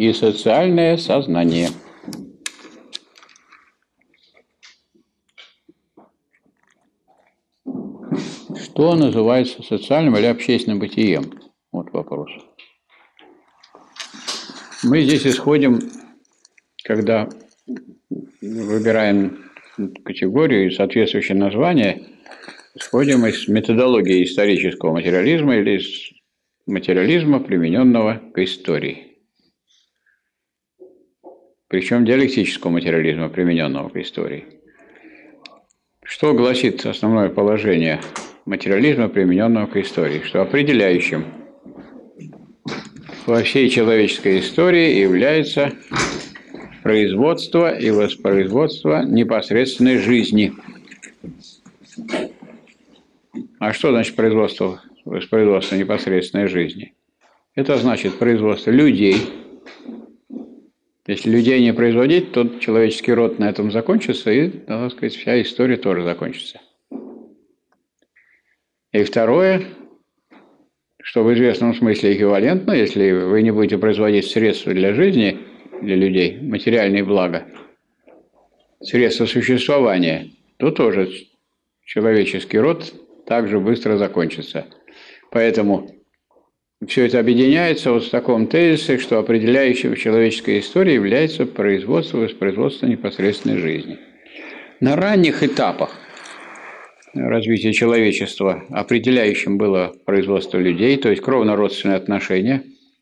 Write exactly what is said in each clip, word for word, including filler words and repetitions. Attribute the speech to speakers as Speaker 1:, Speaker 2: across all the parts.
Speaker 1: и социальное сознание. Что называется социальным или общественным бытием? Вот вопрос. Мы здесь исходим, когда выбираем категорию и соответствующее название, исходим из методологии исторического материализма или из материализма, примененного к истории. Причем диалектического материализма, примененного к истории. Что гласит основное положение материализма, примененного к истории? Что определяющим во всей человеческой истории является производство и воспроизводство непосредственной жизни. А что значит производство, воспроизводство непосредственной жизни? Это значит производство людей. Если людей не производить, то человеческий род на этом закончится, и, так сказать, вся история тоже закончится. И второе, что в известном смысле эквивалентно, если вы не будете производить средства для жизни, для людей, материальные блага, средства существования, то тоже человеческий род также быстро закончится. Поэтому все это объединяется вот в таком тезисе, что определяющим в человеческой истории является производство и воспроизводство непосредственной жизни. На ранних этапах развития человечества определяющим было производство людей, то есть кровно-родственные отношения.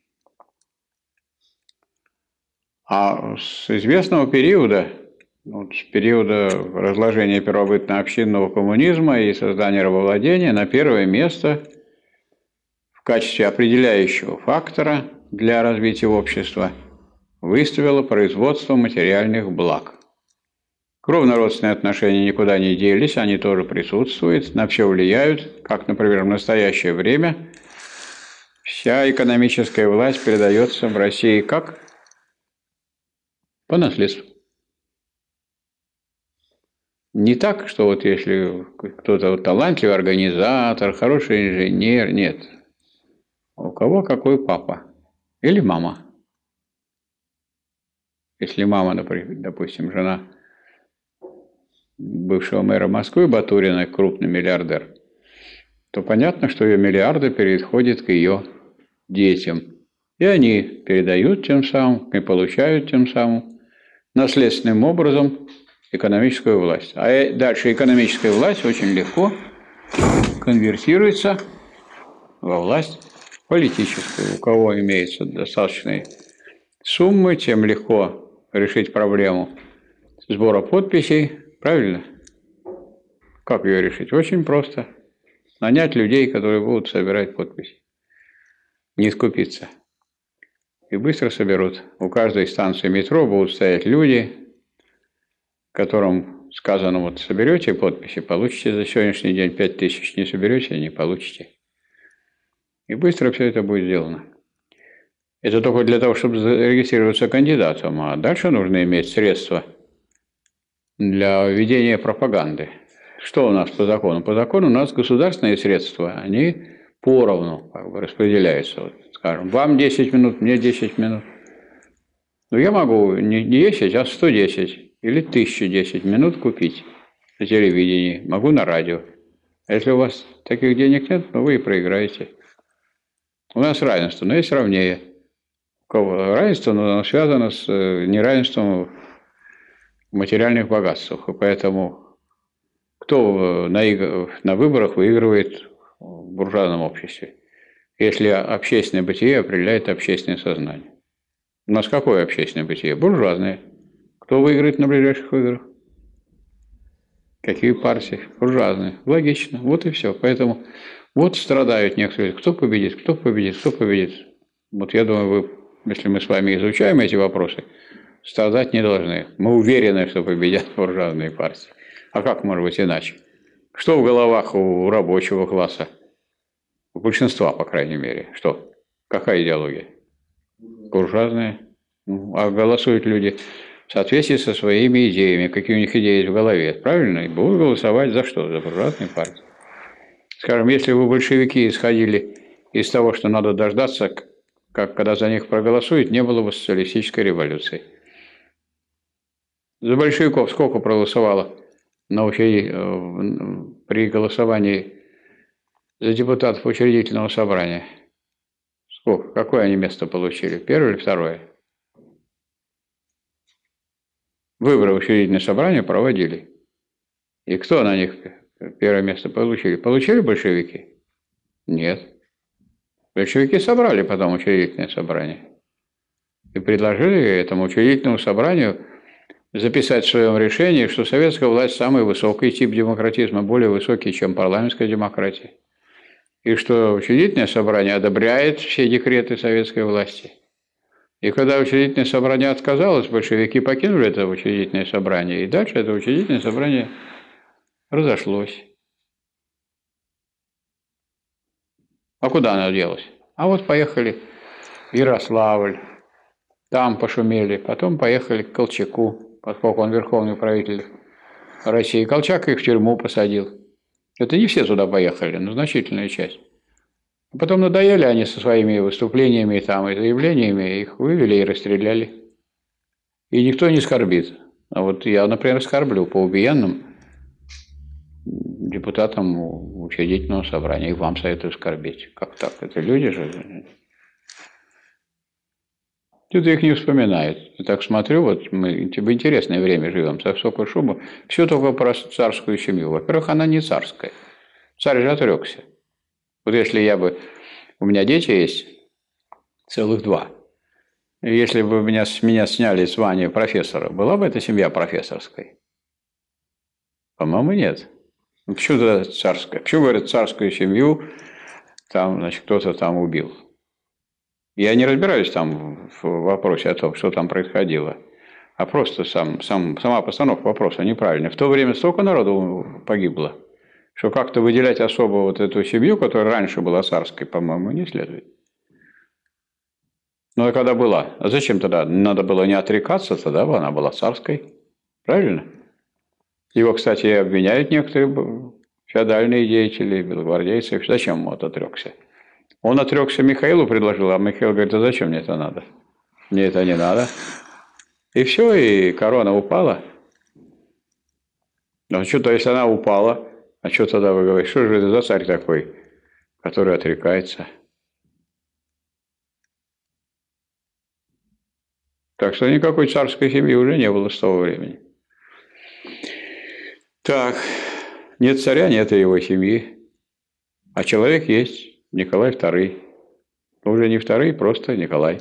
Speaker 1: А с известного периода, вот с периода разложения первобытно-общинного коммунизма и создания рабовладения, на первое место в качестве определяющего фактора для развития общества выставило производство материальных благ. Кровно-родственные отношения никуда не делись, они тоже присутствуют, на все влияют, как, например, в настоящее время вся экономическая власть передается в России как? По наследству. Не так, что вот если кто-то вот талантливый организатор, хороший инженер, нет. У кого какой папа или мама. Если мама, допустим, жена бывшего мэра Москвы Батурина, крупный миллиардер, то понятно, что ее миллиарды переходят к ее детям. И они передают тем самым, и получают тем самым наследственным образом экономическую власть. А дальше экономическая власть очень легко конвертируется во власть политическую. У кого имеются достаточные суммы, тем легко решить проблему сбора подписей. Правильно? Как ее решить? Очень просто. Нанять людей, которые будут собирать подписи. Не скупиться. И быстро соберут. У каждой станции метро будут стоять люди, которым сказано, вот соберете подписи, получите за сегодняшний день пять тысяч, не соберете, не получите. И быстро все это будет сделано. Это только для того, чтобы зарегистрироваться кандидатом, а дальше нужно иметь средства для ведения пропаганды. Что у нас по закону? По закону у нас государственные средства, они поровну как бы распределяются. Вот, скажем, вам десять минут, мне десять минут. Но я могу не десять, а сто десять или тысячу десять минут купить на телевидении, могу на радио. А если у вас таких денег нет, то вы и проиграете. У нас равенство, но есть равнее. У кого равенство, но оно связано с неравенством в материальных богатствах. И поэтому кто на, на выборах выигрывает в буржуазном обществе, если общественное бытие определяет общественное сознание? У нас какое общественное бытие? Буржуазное. Кто выиграет на ближайших выборах? Какие партии? Буржуазные. Логично. Вот и все. Поэтому вот страдают некоторые. Кто победит, кто победит, кто победит. Вот я думаю, вы, если мы с вами изучаем эти вопросы, страдать не должны. Мы уверены, что победят буржуазные партии. А как может быть иначе? Что в головах у рабочего класса? У большинства, по крайней мере. Что? Какая идеология? Буржуазная. Ну, а голосуют люди в соответствии со своими идеями, какие у них идеи есть в голове. Правильно? И будут голосовать за что? За буржуазные партии. Скажем, если бы большевики исходили из того, что надо дождаться как когда за них проголосуют, не было бы социалистической революции. За большевиков сколько проголосовало на учреди... при голосовании за депутатов учредительного собрания? Сколько? Какое они место получили? Первое или второе? Выборы в учредительное собрание проводили. И кто на них первое место получили? Получили большевики? Нет. Большевики собрали потом учредительное собрание. И предложили этому учредительному собранию записать в своем решении, что советская власть самый высокий тип демократизма, более высокий, чем парламентская демократия. И что учредительное собрание одобряет все декреты советской власти. И когда учредительное собрание отказалось, большевики покинули это учредительное собрание, и дальше это учредительное собрание разошлось. А куда оно делось? А вот поехали в Ярославль, там пошумели, потом поехали к Колчаку, поскольку он верховный правитель России. Колчак их в тюрьму посадил. Это не все туда поехали, но значительная часть. Потом надоели они со своими выступлениями там, и заявлениями, их вывели и расстреляли. И никто не скорбит. А вот я, например, скорблю по убиенным депутатам учредительного собрания. И вам советую скорбеть. Как так? Это люди же. Кто-то их не вспоминает. Я так смотрю, вот мы в интересное время живем, со высокой шубой. Все только про царскую семью. Во-первых, она не царская. Царь же отрекся. Вот если я бы... У меня дети есть, целых два. И если бы меня, с меня сняли звание профессора, была бы эта семья профессорской? По-моему, нет. Ну, почему тогда царская? Почему, говорят, царскую семью там, значит, кто-то там убил? Я не разбираюсь там в вопросе о том, что там происходило. А просто сам, сам, сама постановка вопроса неправильная. В то время столько народу погибло, что как-то выделять особо вот эту семью, которая раньше была царской, по-моему, не следует. Ну, а когда была? А зачем тогда? Надо было не отрекаться, тогда бы она была царской. Правильно? Его, кстати, обвиняют некоторые феодальные деятели, белогвардейцы. Зачем он отрекся? Он отрекся Михаилу, предложил, а Михаил говорит, а зачем мне это надо? Мне это не надо. И все, и корона упала. Ну, что-то, если она упала, а что тогда вы говорите? Что же это за царь такой, который отрекается? Так что никакой царской семьи уже не было с того времени. Так, нет царя, нет и его семьи. А человек есть, Николай второй. Уже не второй, просто Николай.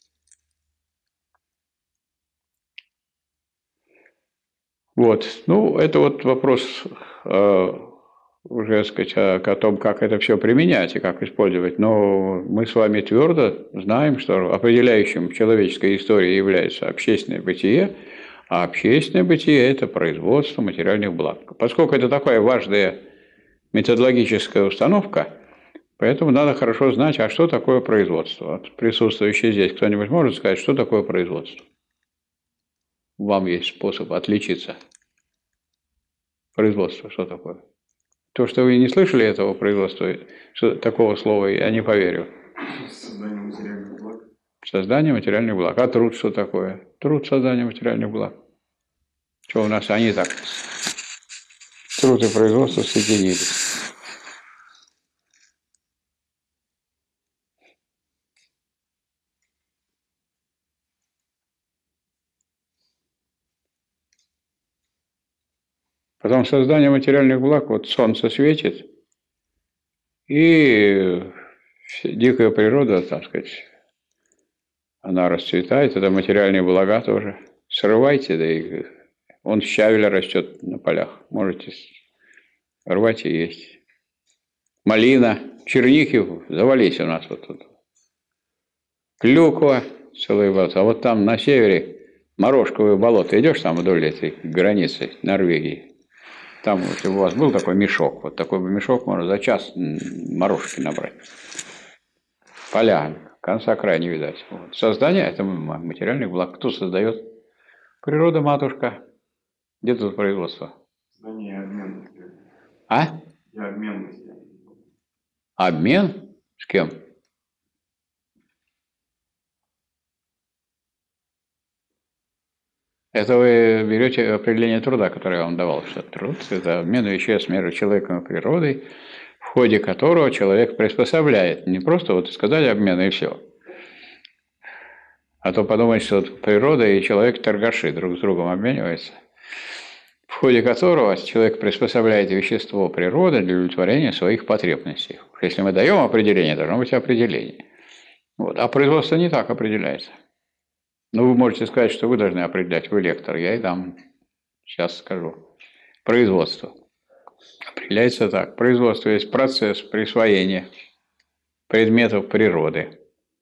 Speaker 1: Вот, ну, это вот вопрос э, уже, так сказать, о, о том, как это все применять и как использовать. Но мы с вами твердо знаем, что определяющим в человеческой истории является общественное бытие, а общественное бытие – это производство материальных благ. Поскольку это такая важная методологическая установка, поэтому надо хорошо знать, а что такое производство. Вот присутствующий здесь кто-нибудь может сказать, что такое производство? Вам есть способ отличиться. Производство, что такое? То, что вы не слышали этого производства, что, такого слова, я не поверю.
Speaker 2: Создание материальных благ.
Speaker 1: Создание материальных благ. А труд что такое? Труд создания материальных благ. Что у нас они так? Труд и производство соединились. Потом создание материальных благ, вот солнце светит, и дикая природа, так сказать, она расцветает, это материальные блага тоже. Срывайте, да и он щавель растет на полях, можете рвать и есть. Малина, черники, завались у нас вот тут. Клюква, целый болото. А вот там на севере Морошковое болото. Идешь там вдоль этой границы Норвегии. Там, если у вас был такой мешок, вот такой бы мешок можно за час морожки набрать. Поля, конца края не видать. Вот. Создание – это материальных благ. Кто создает? Природа, матушка. Где тут производство?
Speaker 2: Создание и обмен.
Speaker 1: А?
Speaker 2: И обмен.
Speaker 1: Обмен? С кем? Это вы берете определение труда, которое я вам давал, что труд – это обмен веществ между человеком и природой, в ходе которого человек приспособляет. Не просто вот сказали обмен и все. А то подумать, что природа и человек торгаши друг с другом обмениваются, в ходе которого человек приспособляет вещество природы для удовлетворения своих потребностей. Если мы даем определение, должно быть определение. Вот. А производство не так определяется. Ну, вы можете сказать, что вы должны определять, вы лектор, я и дам, сейчас скажу. Производство. Определяется так. Производство есть процесс присвоения предметов природы.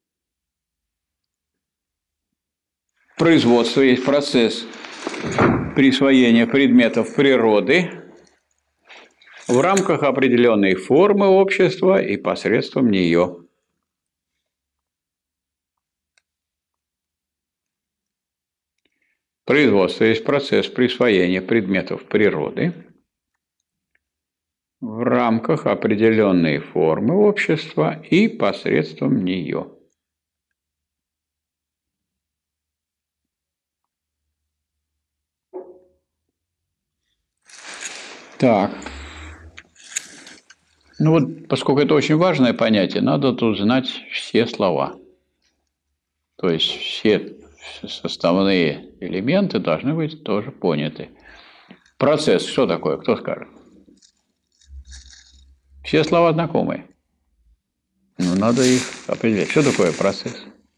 Speaker 1: Производство есть процесс присвоения предметов природы в рамках определенной формы общества и посредством нее. Производство есть процесс присвоения предметов природы в рамках определенной формы общества и посредством нее. Так. Ну вот, поскольку это очень важное понятие, надо тут знать все слова. То есть все составные элементы должны быть тоже поняты. Процесс, что такое? Кто скажет? Все слова знакомые. Но надо их определять. Что такое процесс?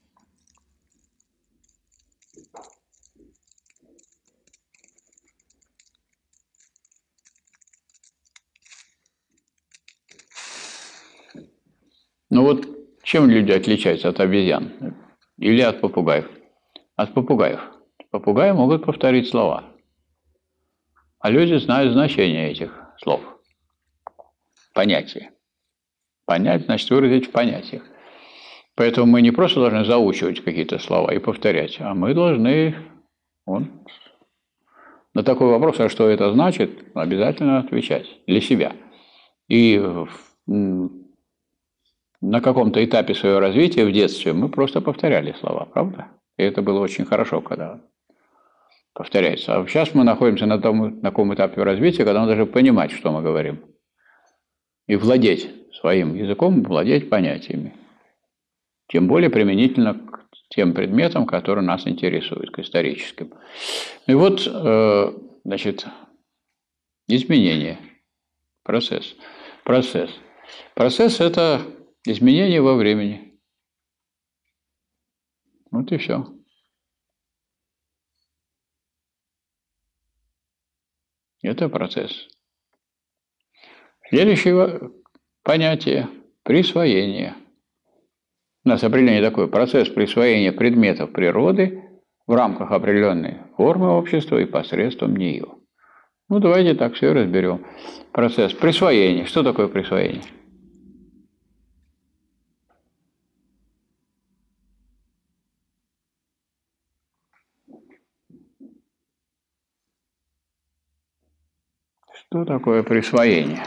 Speaker 1: Ну вот, чем люди отличаются от обезьян? Или от попугаев? От попугаев. Попугаи могут повторить слова. А люди знают значение этих слов. Понятие. Понять, значит, выразить в понятиях. Поэтому мы не просто должны заучивать какие-то слова и повторять, а мы должны он, на такой вопрос, а что это значит, обязательно отвечать для себя. И на каком-то этапе своего развития в детстве мы просто повторяли слова, правда? И это было очень хорошо, когда повторяется. А сейчас мы находимся на том, на таком этапе развития, когда мы должны понимать, что мы говорим. И владеть своим языком, владеть понятиями. Тем более применительно к тем предметам, которые нас интересуют, к историческим. И вот, значит, изменение. Процесс. Процесс. Процесс – это изменение во времени. Вот и все. Это процесс. Следующее понятие – присвоение. У нас определение такое – процесс присвоения предметов природы в рамках определенной формы общества и посредством нее. Ну, давайте так все разберем. Процесс присвоения. Что такое присвоение? Что такое присвоение?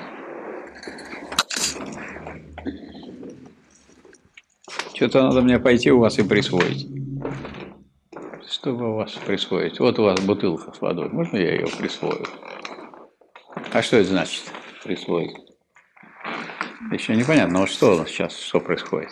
Speaker 1: Что-то надо мне пойти у вас и присвоить. Чтобы у вас присвоить. Вот у вас бутылка с водой. Можно я ее присвою? А что это значит? Присвоить? Еще непонятно. Вот что сейчас, что происходит?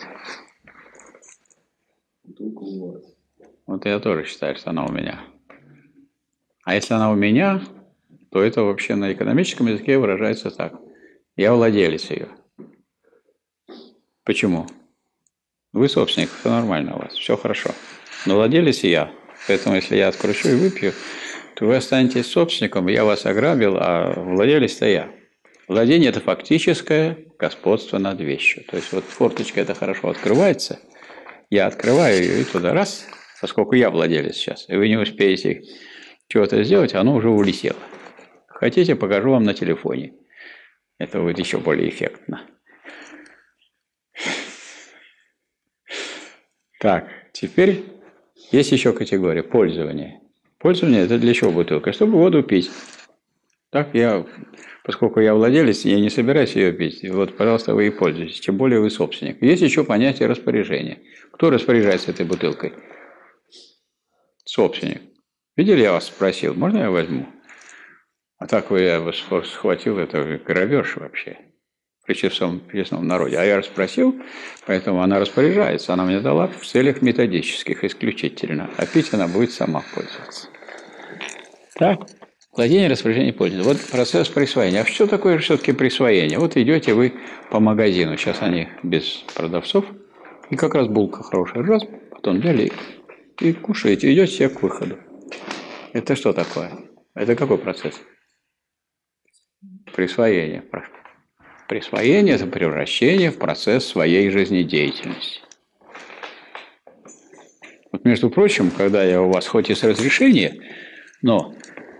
Speaker 2: Бутылка у вас.
Speaker 1: Вот я тоже считаю, что она у меня. А если она у меня, то это вообще на экономическом языке выражается так. Я владелец ее. Почему? Вы собственник, все нормально у вас, все хорошо. Но владелец я. Поэтому, если я откручу и выпью, то вы останетесь собственником, я вас ограбил, а владелец-то я. Владение – это фактическое господство над вещью. То есть, вот форточка это хорошо открывается, я открываю ее и туда раз, поскольку я владелец сейчас, и вы не успеете чего-то сделать, оно уже улетело. Хотите, покажу вам на телефоне. Это будет еще более эффектно. Так, теперь есть еще категория пользования. Пользование – это для чего бутылка? Чтобы воду пить. Так, я, поскольку я владелец, я не собираюсь ее пить. Вот, пожалуйста, вы и пользуетесь. Тем более вы собственник. Есть еще понятие распоряжения. Кто распоряжается этой бутылкой? Собственник. Видели, я вас спросил, можно я возьму? А так вы, я вас схватил, это граверш вообще. При честном, при честном народе. А я спросил, поэтому она распоряжается. Она мне дала в целях методических исключительно. А пить она будет сама пользоваться. Так. Владение, распоряжение, пользование. Вот процесс присвоения. А что такое все-таки присвоение? Вот идете вы по магазину. Сейчас они без продавцов. И как раз булка хорошая. Раз, потом взяли и кушаете. Идете все к выходу. Это что такое? Это какой процесс? Присвоение. Присвоение – это превращение в процесс своей жизнедеятельности. Вот, между прочим, когда я у вас хоть и с разрешения, но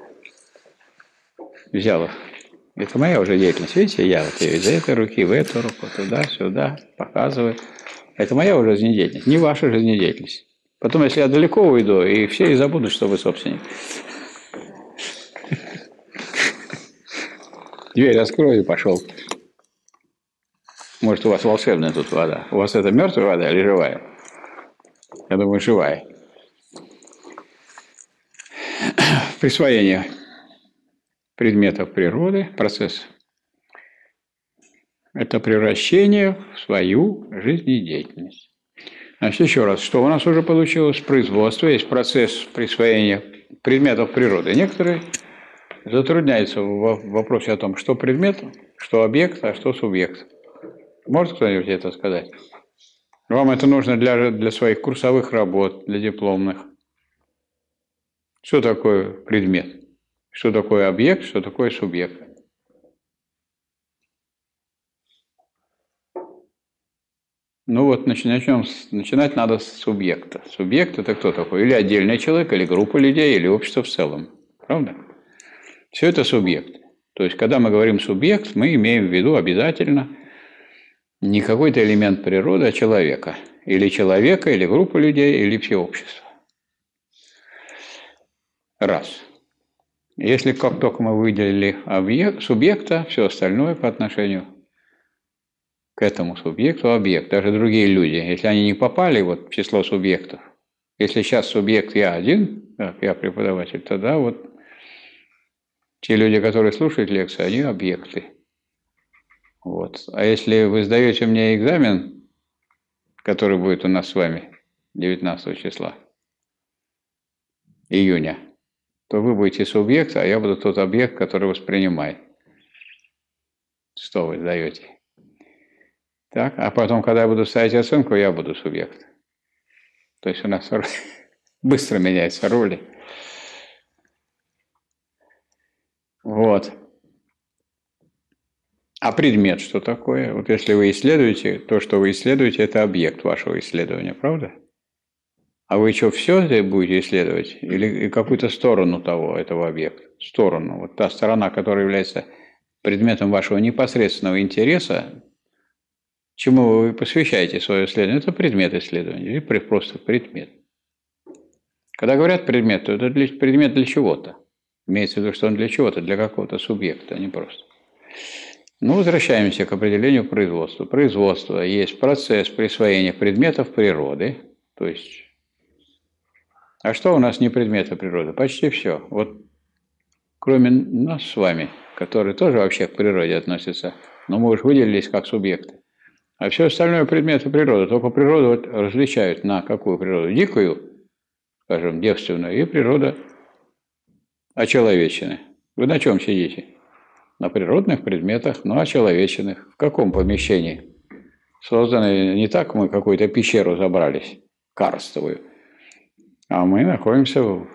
Speaker 1: взял их, это моя уже деятельность. Видите, я вот ее из этой руки в эту руку, туда-сюда показываю. Это моя уже жизнедеятельность, не ваша жизнедеятельность. Потом, если я далеко уйду, и все и забудут, что вы собственник. Дверь раскрою и пошел. Может, у вас волшебная тут вода. У вас это мертвая вода или живая? Я думаю, живая. Присвоение предметов природы, процесс. Это превращение в свою жизнедеятельность. Значит, еще раз, что у нас уже получилось? Производство, есть процесс присвоения предметов природы. Некоторые затрудняются в вопросе о том, что предмет, что объект, а что субъект. Может кто-нибудь это сказать? Вам это нужно для, для своих курсовых работ, для дипломных. Что такое предмет? Что такое объект, что такое субъект? Ну вот, начнем, начинать надо с субъекта. Субъект – это кто такой? Или отдельный человек, или группа людей, или общество в целом. Правда? Все это субъект. То есть, когда мы говорим субъект, мы имеем в виду обязательно не какой-то элемент природы, а человека. Или человека, или группа людей, или все общество. Раз. Если как только мы выделили объект, субъекта, все остальное по отношению к этому субъекту объект. Даже другие люди, если они не попали вот в число субъектов, если сейчас субъект я один, как я преподаватель, тогда вот те люди, которые слушают лекции, они объекты. Вот. А если вы сдаете мне экзамен, который будет у нас с вами девятнадцатого числа июня, то вы будете субъект, а я буду тот объект, который воспринимает. Что вы сдаете? Так, а потом, когда я буду ставить оценку, я буду субъект. То есть у нас быстро меняются роли. Вот. А предмет что такое? Вот если вы исследуете, то, что вы исследуете, это объект вашего исследования, правда? А вы что, все это будете исследовать? Или какую-то сторону того, этого объекта? Сторону. Вот та сторона, которая является предметом вашего непосредственного интереса, чему вы посвящаете свое исследование, это предмет исследования, или просто предмет. Когда говорят предмет, то это для, предмет для чего-то. Имеется в виду, что он для чего-то, для какого-то субъекта, а не просто. Ну, возвращаемся к определению производства. Производство есть процесс присвоения предметов природы, то есть... А что у нас не предметы природы? Почти все. Вот кроме нас с вами, которые тоже вообще к природе относятся, но мы уж выделились как субъекты. А все остальное предметы природы. Только природу вот различают на какую природу? Дикую, скажем, девственную, и природа очеловеченная. Вы на чем сидите? На природных предметах, но очеловеченных. В каком помещении? Созданы не так, мы какую-то пещеру забрались, карстовую, а мы находимся в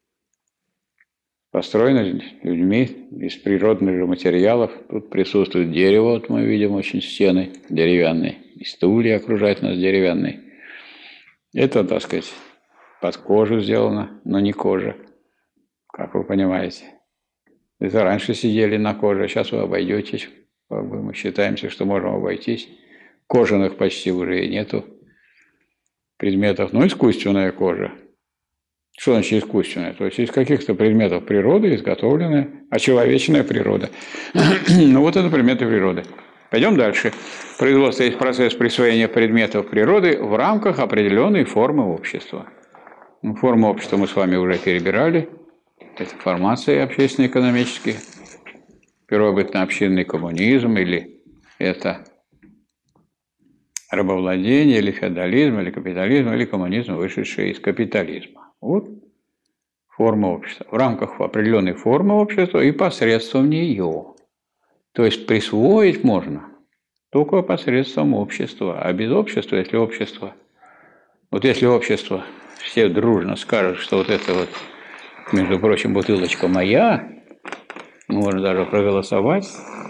Speaker 1: построенной людьми из природных же материалов. Тут присутствует дерево, вот мы видим очень стены деревянные, и стулья окружают нас деревянные. Это, так сказать, под кожу сделано, но не кожа, как вы понимаете. Это раньше сидели на коже, сейчас вы обойдетесь. Мы считаемся, что можем обойтись. Кожаных почти уже и нету предметов, но искусственная кожа. Что значит искусственная? То есть из каких-то предметов природы изготовленная, очеловеченная природа. Ну вот это предметы природы. Пойдем дальше. Производство есть процесс присвоения предметов природы в рамках определенной формы общества. Ну, форму общества мы с вами уже перебирали. Это формации общественно-экономические. Первобытно-общинный коммунизм, или это рабовладение, или феодализм, или капитализм, или коммунизм, вышедший из капитализма. Вот форма общества. В рамках определенной формы общества и посредством нее. То есть присвоить можно только посредством общества. А без общества, если общество... Вот если общество все дружно скажут, что вот это вот, между прочим, бутылочка моя, можно даже проголосовать.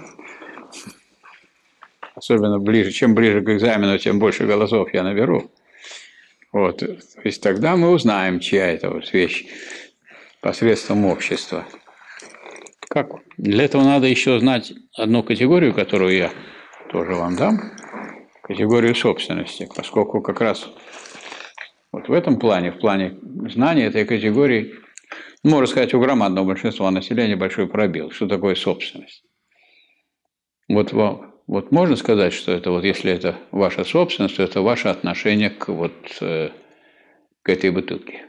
Speaker 1: Особенно ближе, чем ближе к экзамену, тем больше голосов я наберу. Вот. То есть тогда мы узнаем, чья это вот вещь посредством общества. Как? Для этого надо еще знать одну категорию, которую я тоже вам дам. Категорию собственности. Поскольку как раз вот в этом плане, в плане знания этой категории, можно сказать, у громадного большинства населения большой пробел. Что такое собственность? Вот вам, вот можно сказать, что это вот, если это ваша собственность, то это ваше отношение к вот э, к этой бутылке.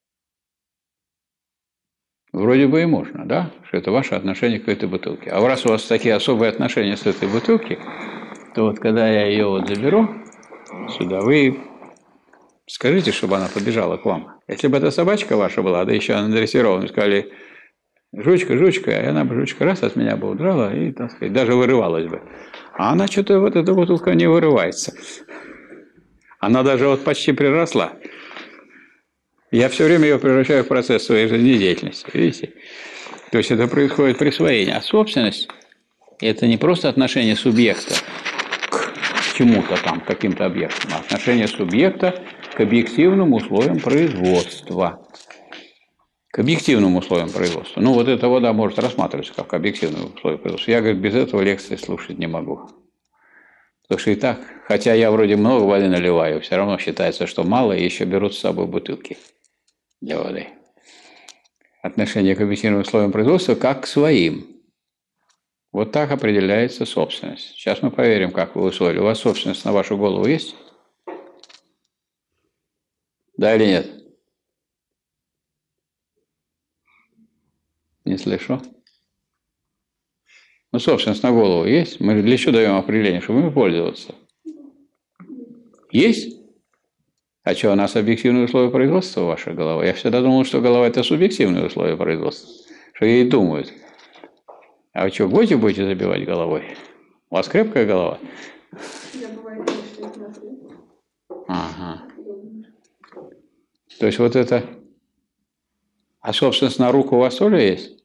Speaker 1: Вроде бы и можно, да? Что это ваше отношение к этой бутылке. А раз у вас такие особые отношения с этой бутылки, то вот когда я ее вот заберу сюда, вы скажите, чтобы она побежала к вам. Если бы эта собачка ваша была, да еще она дрессирована, сказали, жучка, жучка, и она бы, жучка, раз от меня бы удрала и, так сказать, даже вырывалась бы. А она что-то вот эта бутылка не вырывается. Она даже вот почти приросла. Я все время ее превращаю в процесс своей жизнедеятельности, видите? То есть это происходит присвоение. А собственность – это не просто отношение субъекта к чему-то там, к каким-то объектам, а отношение субъекта к объективным условиям производства. К объективным условиям производства. Ну, вот эта вода может рассматриваться как объективные условия производства. Я, говорит, без этого лекции слушать не могу. Потому что и так, хотя я вроде много воды наливаю, все равно считается, что мало, и еще берут с собой бутылки для воды. Отношение к объективным условиям производства как к своим. Вот так определяется собственность. Сейчас мы проверим, как вы усвоили. У вас собственность на вашу голову есть? Да или нет? Не слышу. Ну, собственность на голову есть? Мы для чего даем определение, чтобы им пользоваться? Есть? А что, у нас объективные условия производства ваша голова? Я всегда думал, что голова – это субъективные условия производства. Что ей думают. А вы что, гвозди будете забивать головой? У вас крепкая голова?
Speaker 3: Я бывает, что смотрю.
Speaker 1: Ага. То есть вот это... А собственность на руку у вас тоже есть?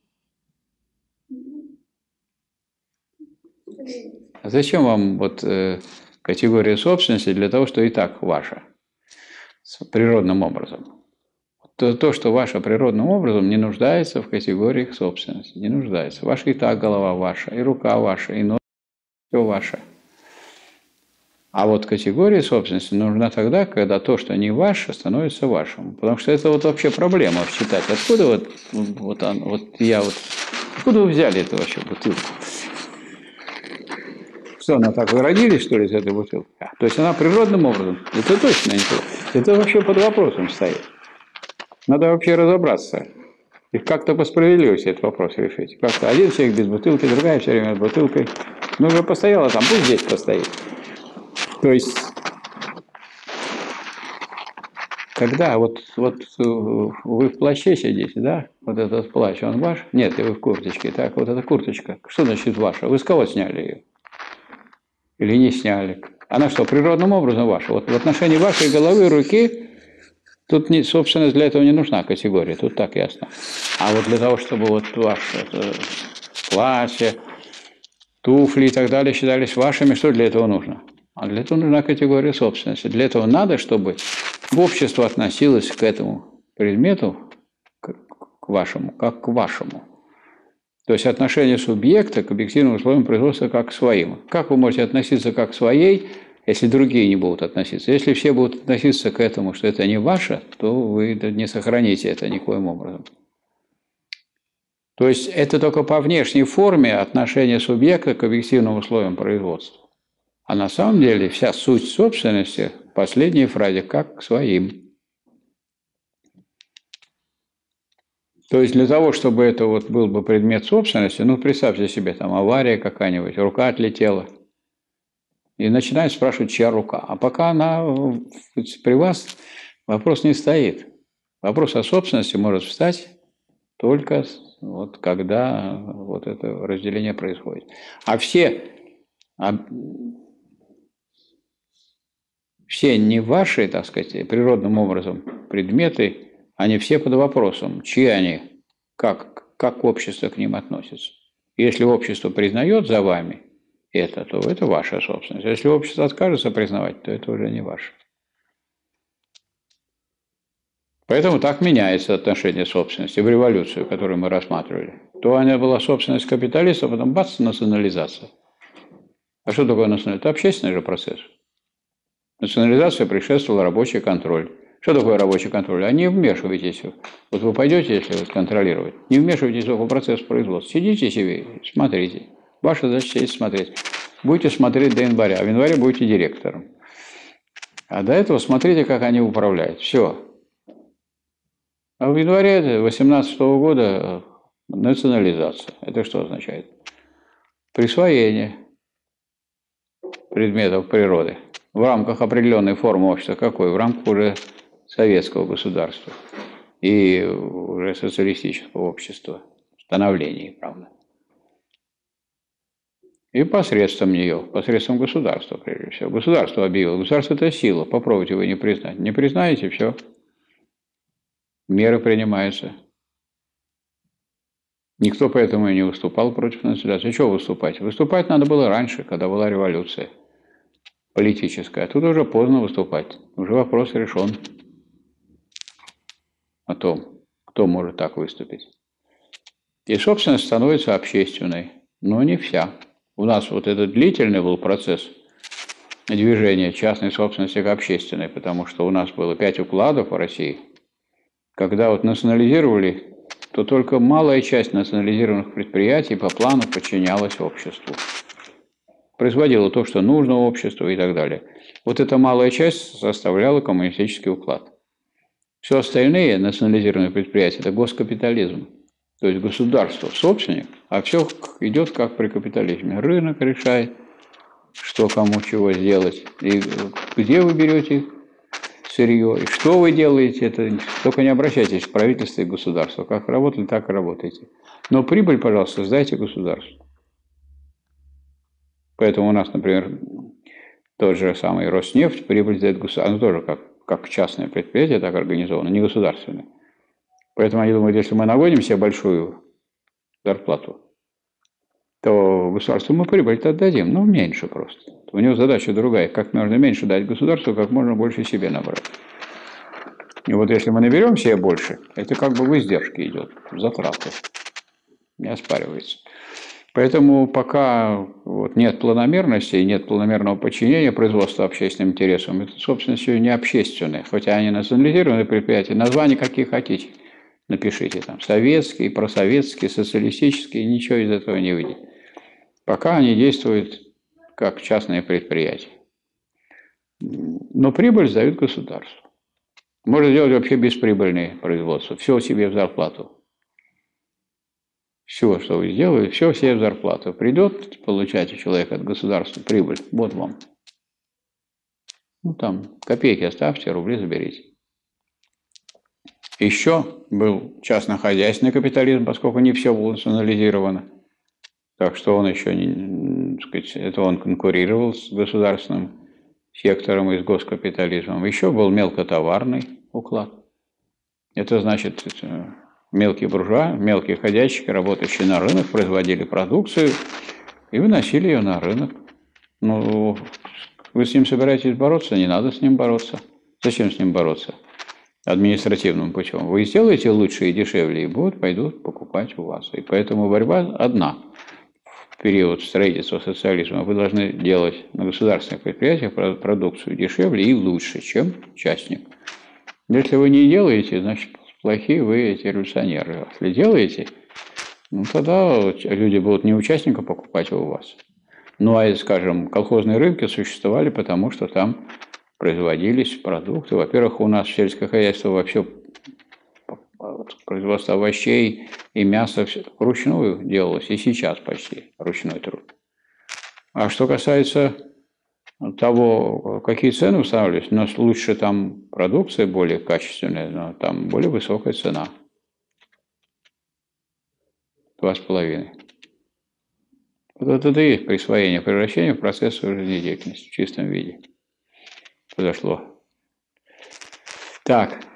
Speaker 1: А зачем вам вот э, категория собственности для того, что и так ваша? Природным образом. То, то, что ваше природным образом, не нуждается в категориях собственности. Не нуждается. Ваша и так голова ваша, и рука ваша, и нос, все ваше. А вот категория собственности нужна тогда, когда то, что не ваше, становится вашим. Потому что это вот вообще проблема считать. Откуда вот, вот, он, вот я вот... Откуда вы взяли эту вообще бутылку? Что, она так, вы родились, что ли, из этой бутылки? А, то есть она природным образом? Это точно не то. Это вообще под вопросом стоит. Надо вообще разобраться. И как-то по справедливости этот вопрос решить. Как-то один человек без бутылки, другая все время с бутылкой. Ну, уже постояла там, пусть здесь постоит. То есть, когда вот, вот вы в плаще сидите, да? Вот этот плащ, он ваш? Нет, и вы в курточке. Так, вот эта курточка. Что значит ваша? Вы с кого сняли ее? Или не сняли? Она что, природным образом ваша? Вот в отношении вашей головы, руки, тут, не, собственно, для этого не нужна категория, тут так ясно. А вот для того, чтобы вот ваше платье, туфли и так далее считались вашими, что для этого нужно? А для этого нужна категория собственности. Для этого надо, чтобы общество относилось к этому предмету, к, к вашему, как к вашему. То есть отношение субъекта к объективным условиям производства как к своим. Как вы можете относиться как к своей, если другие не будут относиться? Если все будут относиться к этому, что это не ваше, то вы не сохраните это никоим образом. То есть это только по внешней форме отношение субъекта к объективным условиям производства. А на самом деле вся суть собственности в последней фразе как к своим. То есть для того, чтобы это вот был бы предмет собственности, ну, представьте себе, там авария какая-нибудь, рука отлетела, и начинают спрашивать, чья рука. А пока она при вас, вопрос не стоит. Вопрос о собственности может встать только вот когда вот это разделение происходит. А все, а все не ваши, так сказать, природным образом предметы, они все под вопросом, чьи они, как, как общество к ним относится. Если общество признает за вами это, то это ваша собственность. Если общество откажется признавать, то это уже не ваше. Поэтому так меняется отношение собственности в революцию, которую мы рассматривали. То она была собственность капиталиста, потом бац, национализация. А что такое национализация? Это общественный же процесс. Национализация предшествовала рабочий контроль. Что такое рабочий контроль? А не вмешивайтесь. Вот вы пойдете, если вот контролировать, не вмешивайтесь в процесс производства. Сидите себе, смотрите. Ваша задача сидеть смотреть. Будете смотреть до января. А в январе будете директором. А до этого смотрите, как они управляют. Все. А в январе две тысячи восемнадцатого года национализация. Это что означает? Присвоение предметов природы в рамках определенной формы общества. Какой? В рамках уже советского государства и уже социалистического общества. Становления, правда. И посредством нее, посредством государства, прежде всего. Государство объявило. Государство – это сила. Попробуйте вы не признать. Не признаете – все. Меры принимаются. Никто поэтому и не выступал против национализации. Чего выступать? Выступать надо было раньше, когда была революция политическая. А тут уже поздно выступать. Уже вопрос решен о том, кто может так выступить. И собственность становится общественной, но не вся. У нас вот этот длительный был процесс движения частной собственности к общественной, потому что у нас было пять укладов в России. Когда вот национализировали, то только малая часть национализированных предприятий по плану подчинялась обществу. Производила то, что нужно обществу и так далее. Вот эта малая часть составляла коммунистический уклад. Все остальные национализированные предприятия – это госкапитализм. То есть государство собственник, а все идет как при капитализме. Рынок решает, что кому чего сделать. И где вы берете сырье, и что вы делаете, это только не обращайтесь в правительство и государство. Как работали, так и работайте. Но прибыль, пожалуйста, сдайте государству. Поэтому у нас, например, тот же самый Роснефть прибыль сдает государству. Оно тоже как, как частное предприятие так организовано, не государственное. Поэтому они думают, если мы наводим себе большую зарплату, то государству мы прибыль-то отдадим, но меньше просто. У него задача другая, как можно меньше дать государству, как можно больше себе набрать. И вот если мы наберем себе больше, это как бы в издержки идет, в затраты, не оспаривается. Поэтому пока вот нет планомерности и нет планомерного подчинения производства общественным интересам, это собственностью не общественное, хотя они национализированные предприятия, названия какие хотите. Напишите там советские, просоветские, социалистические, ничего из этого не выйдет. Пока они действуют как частные предприятия. Но прибыль сдают государству. Можно сделать вообще бесприбыльные производства. Все себе в зарплату. Все, что вы сделали, все себе в зарплату. Придет, получаете человек от государства прибыль. Вот вам. Ну там копейки оставьте, рубли заберите. Еще был частно-хозяйственный капитализм, поскольку не все было национализировано. Так что он еще не, так сказать, это он конкурировал с государственным сектором и с госкапитализмом. Еще был мелкотоварный уклад. Это значит, это мелкие буржуа, мелкие ходячики, работающие на рынок, производили продукцию и выносили ее на рынок. Ну, вы с ним собираетесь бороться? Не надо с ним бороться. Зачем с ним бороться? Административным путем. Вы сделаете лучше и дешевле, и будут, пойдут покупать у вас. И поэтому борьба одна. В период строительства социализма вы должны делать на государственных предприятиях продукцию дешевле и лучше, чем частник. Если вы не делаете, значит, плохие вы эти революционеры. Если делаете, ну тогда люди будут не участника покупать у вас. Ну а, скажем, колхозные рынки существовали, потому что там производились продукты. Во-первых, у нас сельское хозяйство вообще вот, производство овощей и мяса вручную делалось, и сейчас почти ручной труд. А что касается того, какие цены устанавливались, у нас лучше там продукция более качественная, но там более высокая цена. Два с половиной. Вот это и есть присвоение, превращение в процесс жизнедеятельности в чистом виде. Произошло. Так.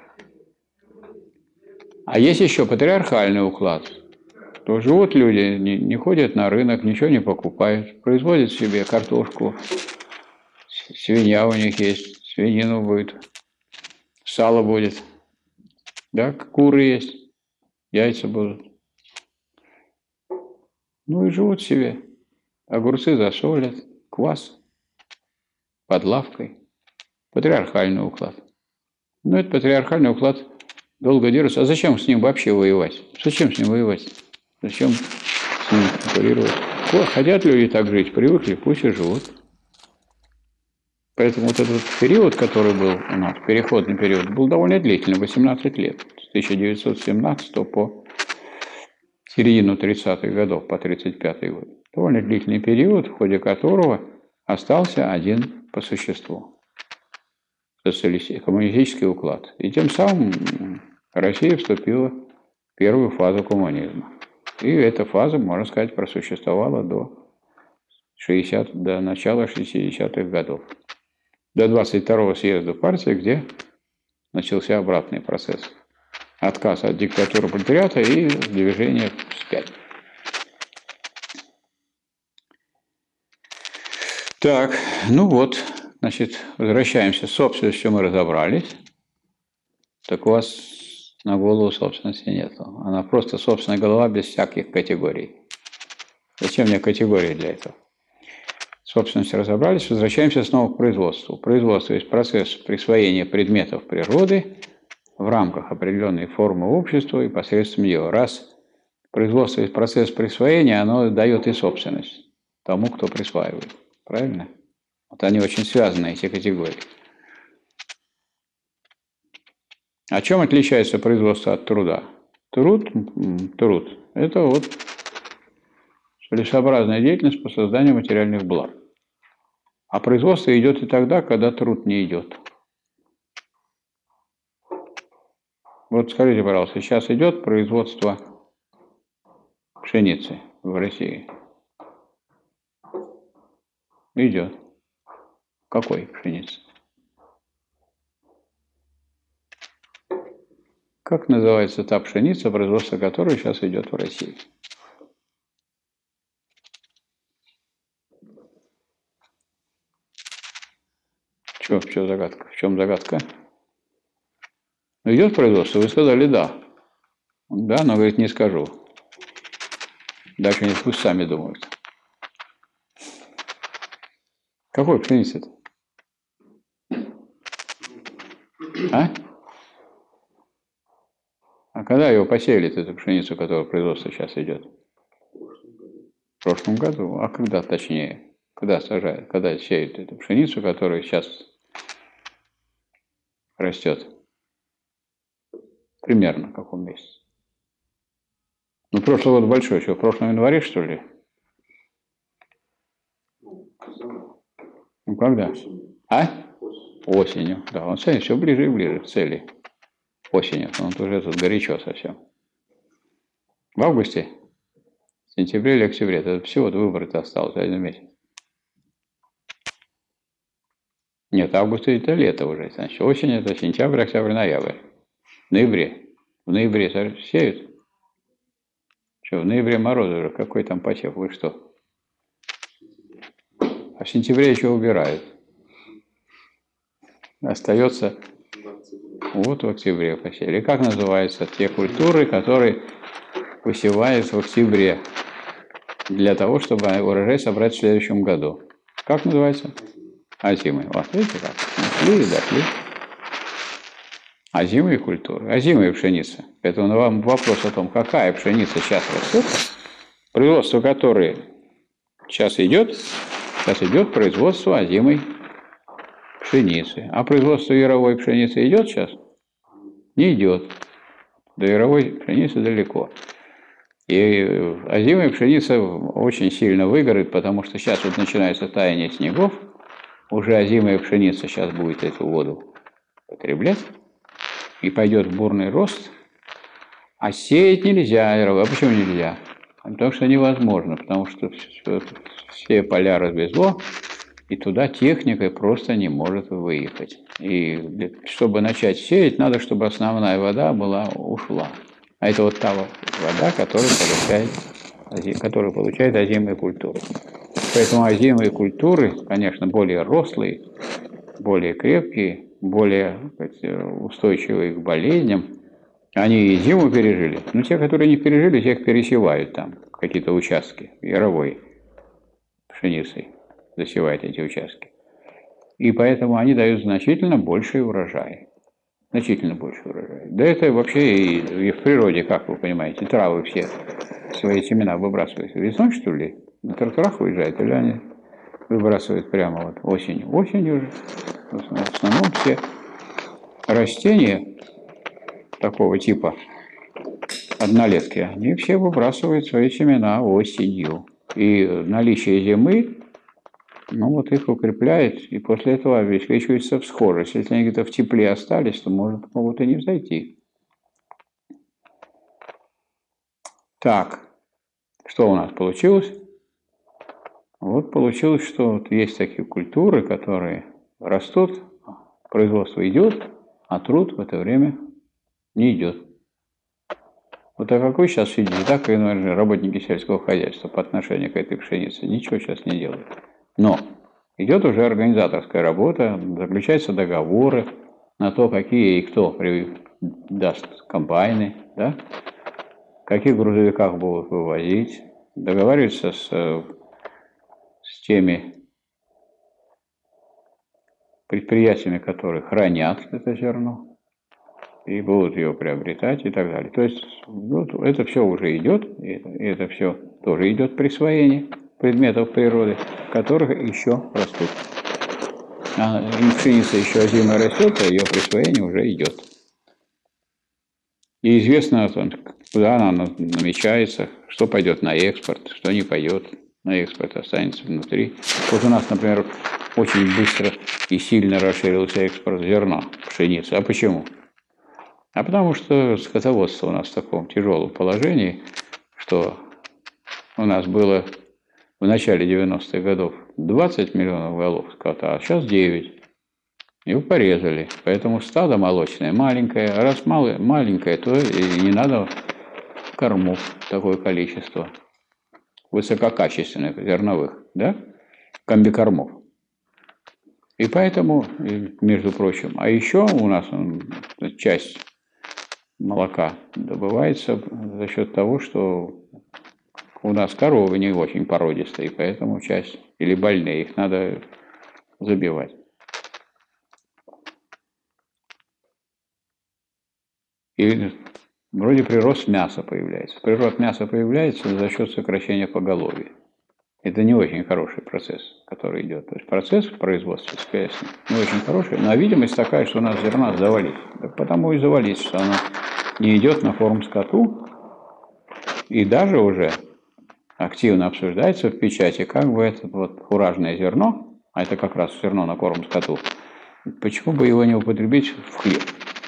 Speaker 1: А есть еще патриархальный уклад. То живут люди, не, не ходят на рынок, ничего не покупают, производят себе картошку, свинья у них есть, свинину будет, сало будет, да, куры есть, яйца будут. Ну и живут себе. Огурцы засолят, квас под лавкой. Патриархальный уклад. Но этот патриархальный уклад долго держится. А зачем с ним вообще воевать? Зачем с ним воевать? Зачем с ним конкурировать? Вот, хотят люди так жить, привыкли, пусть и живут. Поэтому вот этот период, который был у нас, переходный период, был довольно длительный, восемнадцать лет. С тысяча девятьсот семнадцатого по середину тридцатых годов, по тридцать пятый год. Довольно длительный период, в ходе которого остался один по существу. Социалистический, коммунистический уклад. И тем самым Россия вступила в первую фазу коммунизма. И эта фаза, можно сказать, просуществовала до, шестидесятых, до начала шестидесятых годов. До двадцать второго съезда партии, где начался обратный процесс. Отказ от диктатуры пролетариата и движение вспять. Так, ну вот, значит, возвращаемся. С собственностью мы разобрались. Так у вас на голову собственности нету. Она просто собственная голова без всяких категорий. Зачем мне категории для этого? С собственностью разобрались, возвращаемся снова к производству. Производство есть процесс присвоения предметов природы в рамках определенной формы общества и посредством ее. Раз производство есть процесс присвоения, оно дает и собственность тому, кто присваивает. Правильно? Вот они очень связаны, эти категории. А чем отличается производство от труда? Труд, труд – это вот целесообразная деятельность по созданию материальных благ. А производство идет и тогда, когда труд не идет. Вот скажите, пожалуйста, сейчас идет производство пшеницы в России? Идет. Какой пшеницы? Как называется та пшеница, производство которой сейчас идет в России? Что, в чем загадка? В чем загадка? Ну, идет производство? Вы сказали да. Да, но, говорит, не скажу. Дальше они пусть сами думают. Какой пшеница-то? А? А когда его посеяли, эту пшеницу, которая производство сейчас идет? В прошлом году. А когда точнее? Когда сажают? Когда сеют эту пшеницу, которая сейчас растет? Примерно в каком месяце? Ну, прошлый год большой, что, в прошлом январе, что ли? Ну, когда? А? Осенью. Да, он все, все ближе и ближе к цели. Осенью. Он уже тут горячо совсем. В августе? В сентябре или октябре? Это всего выборы-то осталось один месяц. Нет, август это лето уже. Значит, осень это сентябрь, октябрь, ноябрь. В ноябре. В ноябре сеют? Что, в ноябре морозы уже, какой там посев? Вы что? А в сентябре еще убирают. Остается вот в октябре посеяли. Как называются те культуры, которые посеваются в октябре для того, чтобы урожай собрать в следующем году? Как называется? Озимые. Вот, видите как? Дошли и дошли. Озимые культуры. Озимые пшеница. Поэтому вам вопрос о том, какая пшеница сейчас растет, производство которой сейчас идет, сейчас идет производство озимой пшеницы. А производство яровой пшеницы идет сейчас? Не идет. До яровой пшеницы далеко. И озимая пшеница очень сильно выгорит, потому что сейчас вот начинается таяние снегов, уже озимая пшеница сейчас будет эту воду потреблять, и пойдет бурный рост, а сеять нельзя. А почему нельзя? Потому что невозможно, потому что все поля развезло, и туда техника просто не может выехать. И чтобы начать сеять, надо, чтобы основная вода была ушла. А это вот та вода, которую получает, которую получает озимые культуры. Поэтому озимые культуры, конечно, более рослые, более крепкие, более сказать, устойчивые к болезням. Они и зиму пережили. Но те, которые не пережили, тех пересевают там какие-то участки яровой пшеницей. Засевают эти участки. И поэтому они дают значительно больший урожай. Значительно больше урожая. Да это вообще и, и в природе, как вы понимаете, травы все свои семена выбрасывают весной, что ли? На тракторах уезжают, или они выбрасывают прямо вот осенью. Осенью уже в основном все растения такого типа однолетки, они все выбрасывают свои семена осенью. И наличие зимы, ну вот их укрепляет, и после этого обеспечивается всхожесть. Если они где-то в тепле остались, то может, могут и не взойти. Так, что у нас получилось? Вот получилось, что вот есть такие культуры, которые растут, производство идет, а труд в это время не идет. Вот а как вы сейчас видите, так и, наверное, работники сельского хозяйства по отношению к этой пшенице ничего сейчас не делают. Но идет уже организаторская работа, заключаются договоры на то, какие и кто даст комбайны, да? В каких грузовиках будут вывозить, договариваются с, с теми предприятиями, которые хранят это зерно и будут ее приобретать и так далее. То есть вот, это все уже идет, и это, и это все тоже идет присвоение предметов природы, которых еще растут. А пшеница еще озимая растет, а ее присвоение уже идет. И известно, куда она намечается, что пойдет на экспорт, что не пойдет на экспорт, останется внутри. Вот у нас, например, очень быстро и сильно расширился экспорт зерна, пшеницы. А почему? А потому что скотоводство у нас в таком тяжелом положении, что у нас было в начале девяностых годов двадцать миллионов голов скота, а сейчас девять. Его порезали. Поэтому стадо молочное маленькое. А раз малое, маленькое, то и не надо кормов такое количество. Высококачественных, зерновых, да? Комбикормов. И поэтому, между прочим, а еще у нас часть молока добывается за счет того, что у нас коровы не очень породистые, поэтому часть, или больные, их надо забивать. И вроде прирост мяса появляется. Прирост мяса появляется за счет сокращения поголовья. Это не очень хороший процесс, который идет. То есть процесс в производстве, конечно, не очень хороший, но видимость такая, что у нас зерна завалить. Так потому и завалить, что оно не идет на корм скоту. И даже уже активно обсуждается в печати, как бы это вот фуражное зерно, а это как раз зерно на корм скоту, почему бы его не употребить в хлеб?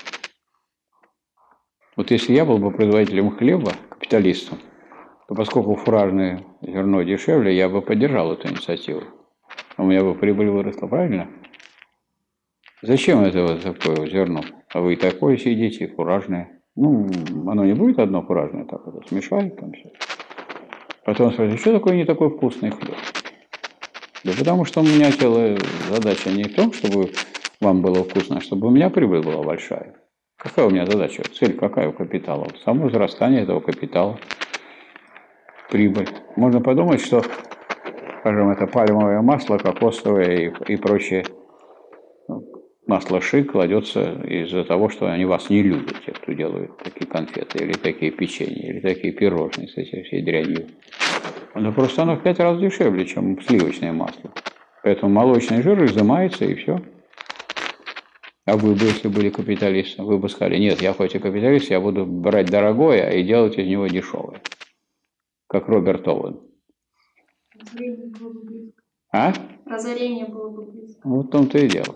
Speaker 1: Вот если я был бы производителем хлеба, капиталистом, то поскольку фуражное зерно дешевле, я бы поддержал эту инициативу. У меня бы прибыль выросла, правильно? Зачем это вот такое зерно? А вы и такое сидите, фуражное. Ну, оно не будет одно фуражное, так вот смешать там все. Потом спрашивают, что такое не такой вкусный хлеб? Да потому что у меня целая задача не в том, чтобы вам было вкусно, а чтобы у меня прибыль была большая. Какая у меня задача? Цель какая у капитала? Само возрастание этого капитала. Прибыль. Можно подумать, что, скажем, это пальмовое масло, кокосовое и, и прочее масло шик кладется из-за того, что они вас не любят, те, кто делают такие конфеты, или такие печенья, или такие пирожные с этей всей дрянью. Но просто оно в пять раз дешевле, чем сливочное масло. Поэтому молочный жир изымается и все. А вы бы, если были капиталистом, вы бы сказали, нет, я хоть и капиталист, я буду брать дорогое и делать из него дешевое. Как Роберт Оуэн.
Speaker 3: Разорение было бы близко.
Speaker 1: А?
Speaker 3: Разорение было бы близко.
Speaker 1: Вот в том-то и дело.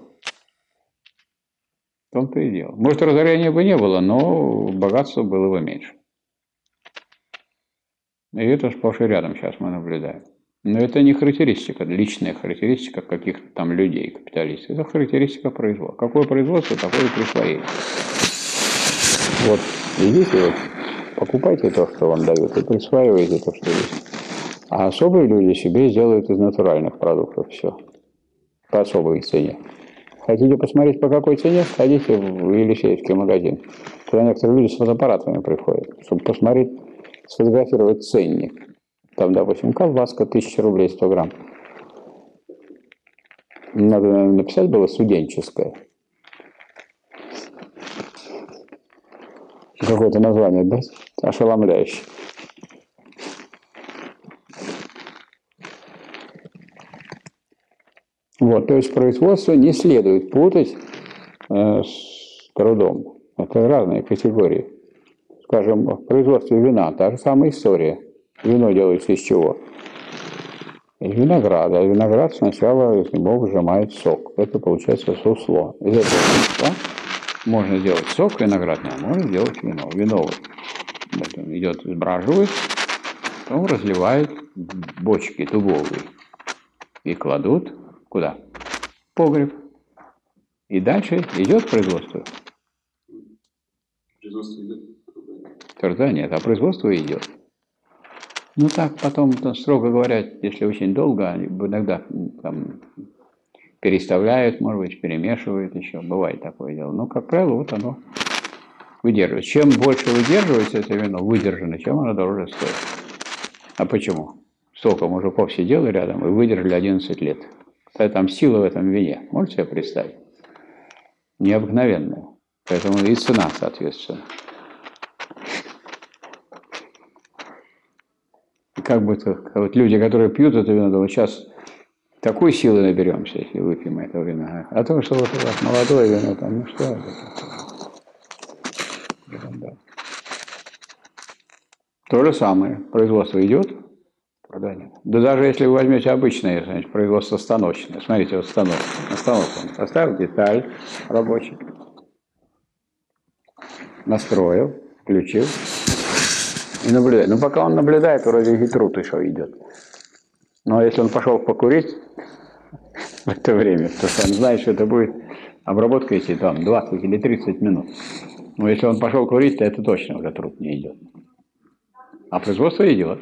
Speaker 1: В том-то и дело. Может, разорения бы не было, но богатство было бы меньше. И это сплошь и рядом сейчас мы наблюдаем. Но это не характеристика, личная характеристика каких-то там людей, капиталистов. Это характеристика производства. Какое производство, такое и присвоение. Вот, идите, вот, покупайте то, что вам дают, и присваивайте то, что есть. А особые люди себе сделают из натуральных продуктов все. По особой цене. Хотите посмотреть, по какой цене? Сходите в Елисеевский магазин. Туда некоторые люди с фотоаппаратами приходят, чтобы посмотреть, сфотографировать ценник. Там, допустим, колбаска, тысяча рублей, сто грамм. Надо, наверное, написать было студенческое. Какое-то название, да? Ошеломляющее. Вот, то есть производство не следует путать э, с трудом. Это разные категории. Скажем, в производстве вина та же самая история. Вино делается из чего? Из винограда. Виноград сначала из него выжимает сок. Это получается сусло. Из этого сусла можно сделать сок виноградный, а можно сделать вино. Вино идет, сбраживает, потом разливают в бочки дубовые и кладут куда? В погреб. И дальше идет производство.
Speaker 2: Производство идет.
Speaker 1: Труда нет, а производство идет. Ну так, потом, строго говоря, если очень долго, они иногда там переставляют, может быть, перемешивают еще, бывает такое дело. Но, как правило, вот оно выдерживает. Чем больше выдерживается это вино, выдержано, чем оно дороже стоит. А почему? Столько мужиков сидело рядом и выдержали одиннадцать лет. Там сила в этом вине, можете себе представить? Необыкновенная. Поэтому и цена, соответственно. И как бы вот люди, которые пьют это вино, думают, сейчас такой силы наберемся, если выпьем это вино. А то, что вот у вас молодое вино, там, ну что это? Да. То же самое. Производство идет, продание. Да даже если вы возьмете обычное, значит, производство станочное. Смотрите, вот станок. На станок он поставил деталь рабочий, настроил, включил и наблюдает. Ну, пока он наблюдает, вроде и труд еще идет. Но если он пошел покурить в это время, то он знает, что это будет обработка идти там двадцать или тридцать минут. Но если он пошел курить, то это точно уже труд не идет. А производство идет.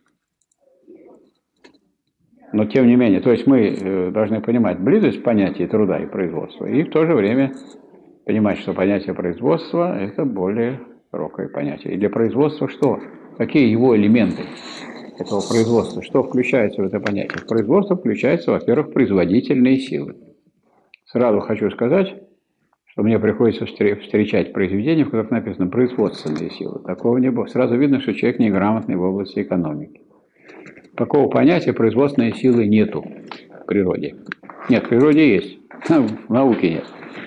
Speaker 1: Но тем не менее, то есть мы должны понимать близость понятия труда и производства, и в то же время понимать, что понятие производства – это более широкое понятие. И для производства что? Какие его элементы этого производства? Что включается в это понятие? В производство включается, во-первых, производительные силы. Сразу хочу сказать, что мне приходится встречать произведения, в которых написано «производственные силы». Такого не было. Сразу видно, что человек неграмотный в области экономики. Такого понятия производственные силы нету в природе. Нет, в природе есть, в науке нет.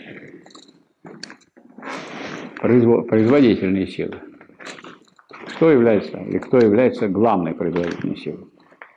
Speaker 1: Производительные силы. Что является, или кто является главной производительной силой?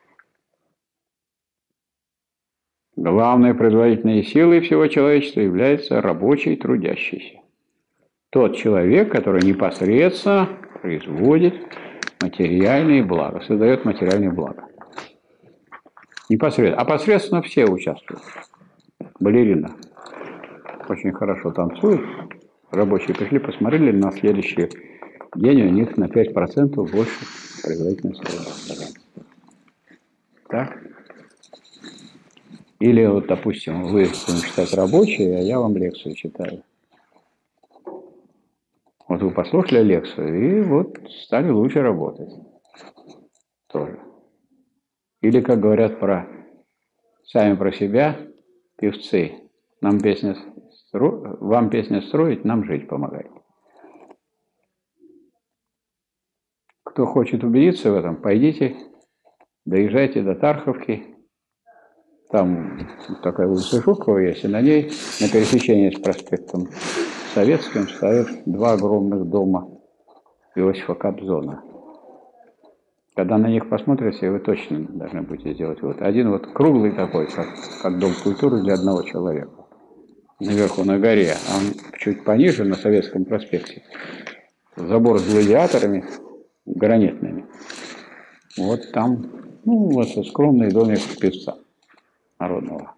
Speaker 1: Главной производительной силой всего человечества является рабочий, трудящийся. Тот человек, который непосредственно производит материальные блага, создает материальные блага. Непосредственно. А посредственно все участвуют. Балерина очень хорошо танцует. Рабочие пришли, посмотрели, на следующий день у них на пять процентов больше производительности. Так? Или, вот, допустим, вы будете читать рабочие, а я вам лекцию читаю. Вот вы послушали лекцию и вот стали лучше работать. Тоже. Или, как говорят про сами про себя певцы, нам песня стро... вам песня строить, нам жить помогает. Кто хочет убедиться в этом, пойдите, доезжайте до Тарховки, Там такая улица Жукова есть, и на ней, на пересечении с проспектом Советским, стоят два огромных дома Иосифа Кобзона. Когда на них посмотрите, вы точно должны будете сделать вот. Один вот круглый такой, как, как дом культуры для одного человека. Наверху на горе, а он чуть пониже, на Советском проспекте. Забор с гладиаторами гранитными. Вот там, ну, вот скромный домик певца народного.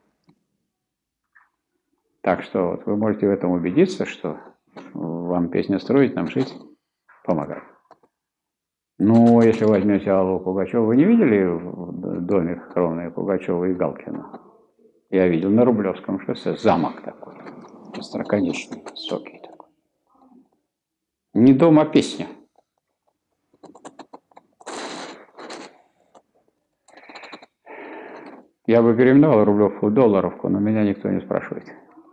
Speaker 1: Так что вот вы можете в этом убедиться, что вам песня строить, нам жить помогает. Ну, если возьмете Аллу Пугачеву, вы не видели в доме скромный Пугачева и Галкина? Я видел на Рублевском шоссе замок такой, остроконечный, высокий такой. Не дом, а песня. Я бы переименовал Рублевку в Долларовку, но меня никто не спрашивает.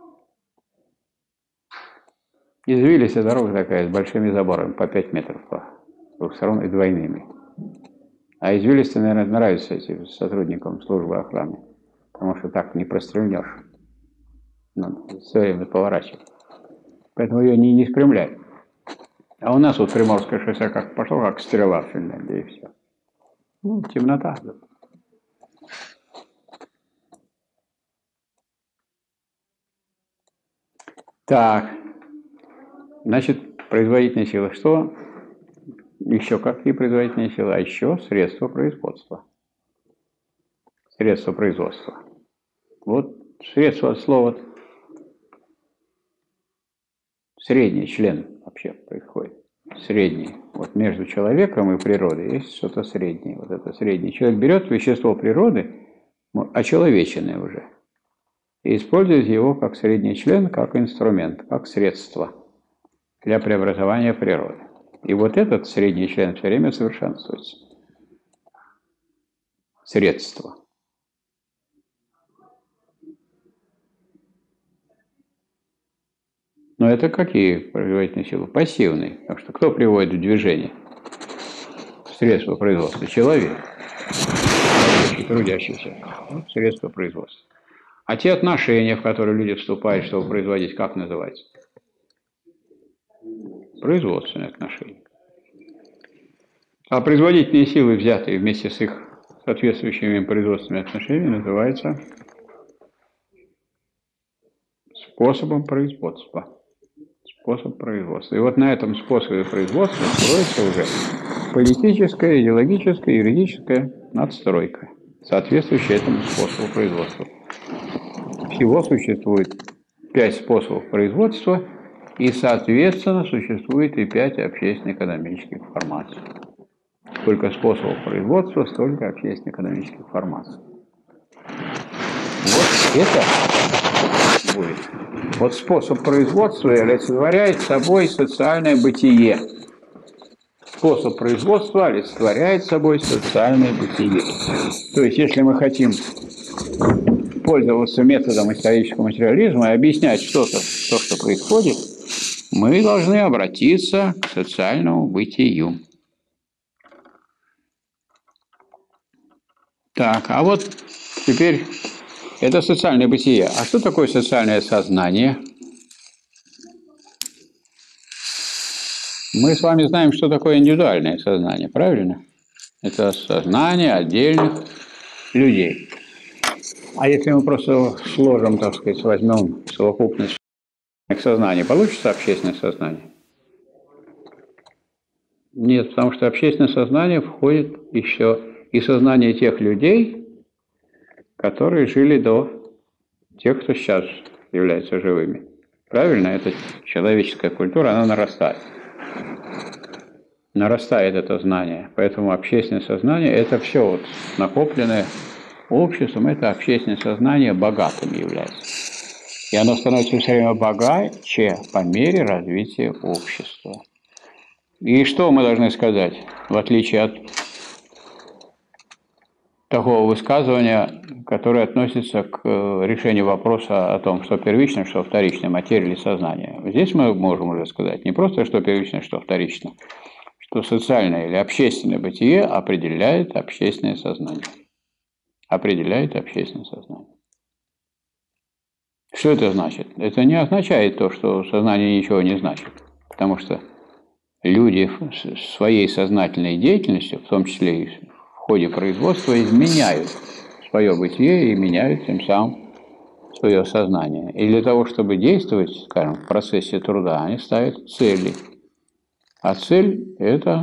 Speaker 1: Извилистая дорога такая, с большими заборами, по пять метров по двух сторон и двойными. А извилистая, наверное, нравится этим сотрудникам службы охраны, потому что так не прострельнешь. Надо все время поворачивать. Поэтому ее не, не спрямляют. А у нас вот Приморское шоссе как пошло, как стрела в Финляндии, и все. Ну, темнота. Так, значит, производительная сила. Что? Еще какие производительные силы? А еще средства производства. Средства производства. Вот средство от слова средний член вообще происходит. Средний. Вот между человеком и природой есть что-то среднее. Вот это средний. Человек берет вещество природы, очеловеченное уже, и использует его как средний член, как инструмент, как средство для преобразования природы. И вот этот средний член все время совершенствуется. Средство. Но это какие производительные силы? Пассивные. Потому что кто приводит в движение средства производства? Человек. Трудящийся. Вот средства производства. А те отношения, в которые люди вступают, чтобы производить, как называется? Производственные отношения. А производительные силы, взятые вместе с их соответствующими производственными отношениями, называются способом производства. Способ производства. И вот на этом способе производства строится уже политическая, идеологическая, юридическая надстройка, соответствующая этому способу производства. Всего существует пять способов производства, и, соответственно, существует и пять общественно-экономических формаций. Сколько способов производства, столько общественно-экономических формаций. Вот это будет. Вот способ производства олицетворяет собой социальное бытие. Способ производства олицетворяет собой социальное бытие. То есть, если мы хотим пользоваться методом исторического материализма и объяснять что-то, то, что происходит, мы должны обратиться к социальному бытию. Так, а вот теперь это социальное бытие. А что такое социальное сознание? Мы с вами знаем, что такое индивидуальное сознание, правильно? Это сознание отдельных людей. А если мы просто сложим, так сказать, возьмем совокупность сознания, получится общественное сознание? Нет, потому что общественное сознание входит еще и сознание тех людей, которые жили до тех, кто сейчас является живыми. Правильно? Это человеческая культура, она нарастает. Нарастает это знание. Поэтому общественное сознание – это все вот накопленное обществом, это общественное сознание богатым является. И оно становится все время богаче по мере развития общества. И что мы должны сказать, в отличие от такого высказывания, которое относится к решению вопроса о том, что первично, что вторично, материя или сознание. Здесь мы можем уже сказать не просто, что первично, что вторично, что социальное или общественное бытие определяет общественное сознание. определяет общественное сознание. Что это значит? Это не означает то, что сознание ничего не значит. Потому что люди своей сознательной деятельностью, в том числе и в ходе производства, изменяют свое бытие и меняют тем самым свое сознание. И для того, чтобы действовать, скажем, в процессе труда, они ставят цели. А цель – это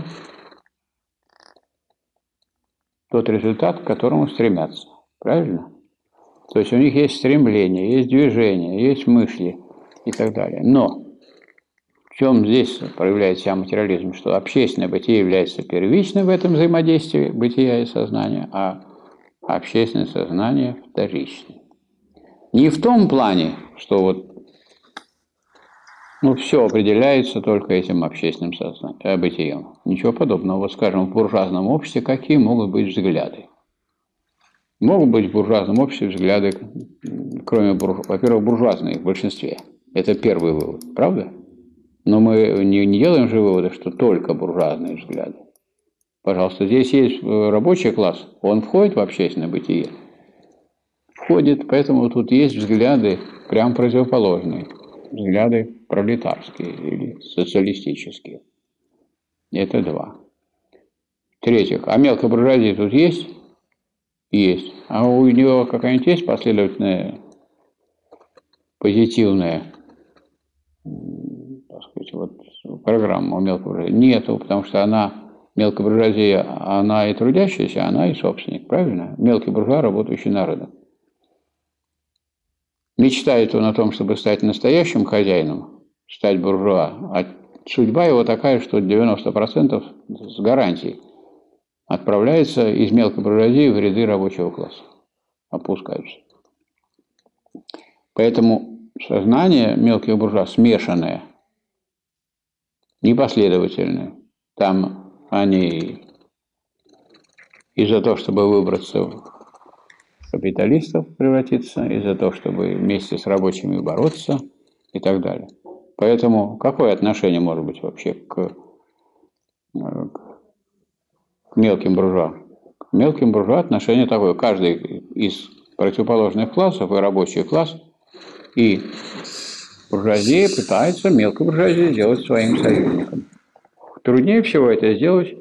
Speaker 1: тот результат, к которому стремятся. Правильно? То есть у них есть стремление, есть движение, есть мысли и так далее. Но в чем здесь проявляет себя материализм? Что общественное бытие является первичным в этом взаимодействии бытия и сознания, а общественное сознание вторичным. Не в том плане, что вот ну, все определяется только этим общественным сознанием, бытием. Ничего подобного. Вот, скажем, в буржуазном обществе какие могут быть взгляды? Могут быть в буржуазном обществе взгляды, кроме, буржу... во-первых, буржуазные в большинстве. Это первый вывод, правда? Но мы не, не делаем же вывода, что только буржуазные взгляды. Пожалуйста, здесь есть рабочий класс, он входит в общественное бытие? Входит, поэтому тут есть взгляды прям противоположные. Взгляды пролетарские или социалистические. Это два. В-третьих, а мелкая буржуазия тут есть? Есть. А у него какая-нибудь есть последовательная, позитивная, так сказать, вот, программа у мелкой буржуазии? Нету, потому что она, мелкая буржуазия, она и трудящаяся, она и собственник, правильно? Мелкий буржуа, работающий на рынок. Мечтает он о том, чтобы стать настоящим хозяином, стать буржуа, а судьба его такая, что девяносто процентов с гарантией отправляется из мелкой буржуазии в ряды рабочего класса, опускаются. Поэтому сознание мелких буржуа смешанное, непоследовательное. Там они из-за того, чтобы выбраться в капиталистов превратиться, из-за того, чтобы вместе с рабочими бороться и так далее. Поэтому какое отношение может быть вообще к, к мелким буржуа? К мелким буржуа отношение такое. Каждый из противоположных классов, и рабочий класс, и буржуазия пытается мелкую буржуазию сделать своим союзником. Труднее всего это сделать,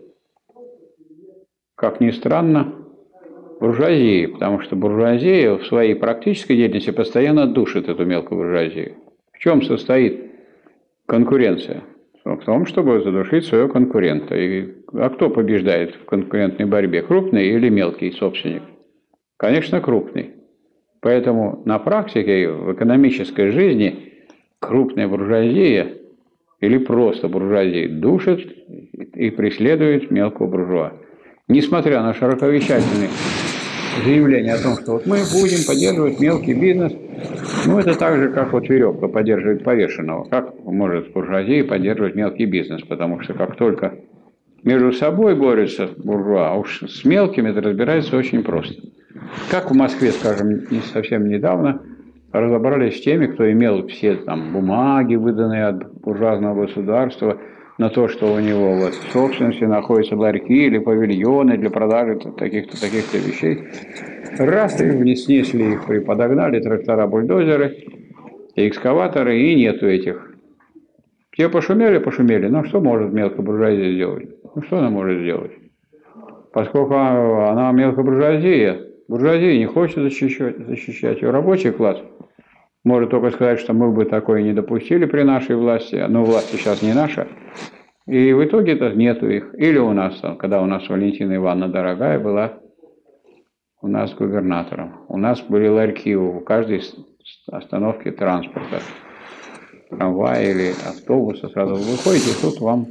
Speaker 1: как ни странно, буржуазии, потому что буржуазия в своей практической деятельности постоянно душит эту мелкую буржуазию. В чем состоит конкуренция? В том, чтобы задушить своего конкурента. И, а кто побеждает в конкурентной борьбе? Крупный или мелкий собственник? Конечно, крупный. Поэтому на практике в экономической жизни крупная буржуазия или просто буржуазия душит и преследует мелкого буржуа. Несмотря на широковещательные заявления о том, что вот мы будем поддерживать мелкий бизнес, ну это так же, как вот веревка поддерживает повешенного. Как может буржуазия поддерживать мелкий бизнес? Потому что как только между собой борются буржуа, а уж с мелкими это разбирается очень просто. Как в Москве, скажем, не совсем недавно разобрались с теми, кто имел все там бумаги, выданные от буржуазного государства, на то, что у него вот в собственности находятся ларьки или павильоны для продажи таких-то таких-то вещей. Раз и снесли их, и подогнали трактора, бульдозеры, и экскаваторы, и нету этих. Все пошумели, пошумели, но что может мелкая буржуазия сделать? Ну что она может сделать? Поскольку она мелкая буржуазия, буржуазия не хочет защищать, защищать ее. Рабочий класс может только сказать, что мы бы такое не допустили при нашей власти, но власть сейчас не наша. И в итоге-то нету их. Или у нас, когда у нас Валентина Ивановна Дорогая была у нас губернатором. У нас были ларьки у каждой остановки транспорта. Трамвая или автобуса. Сразу вы выходите, и тут вам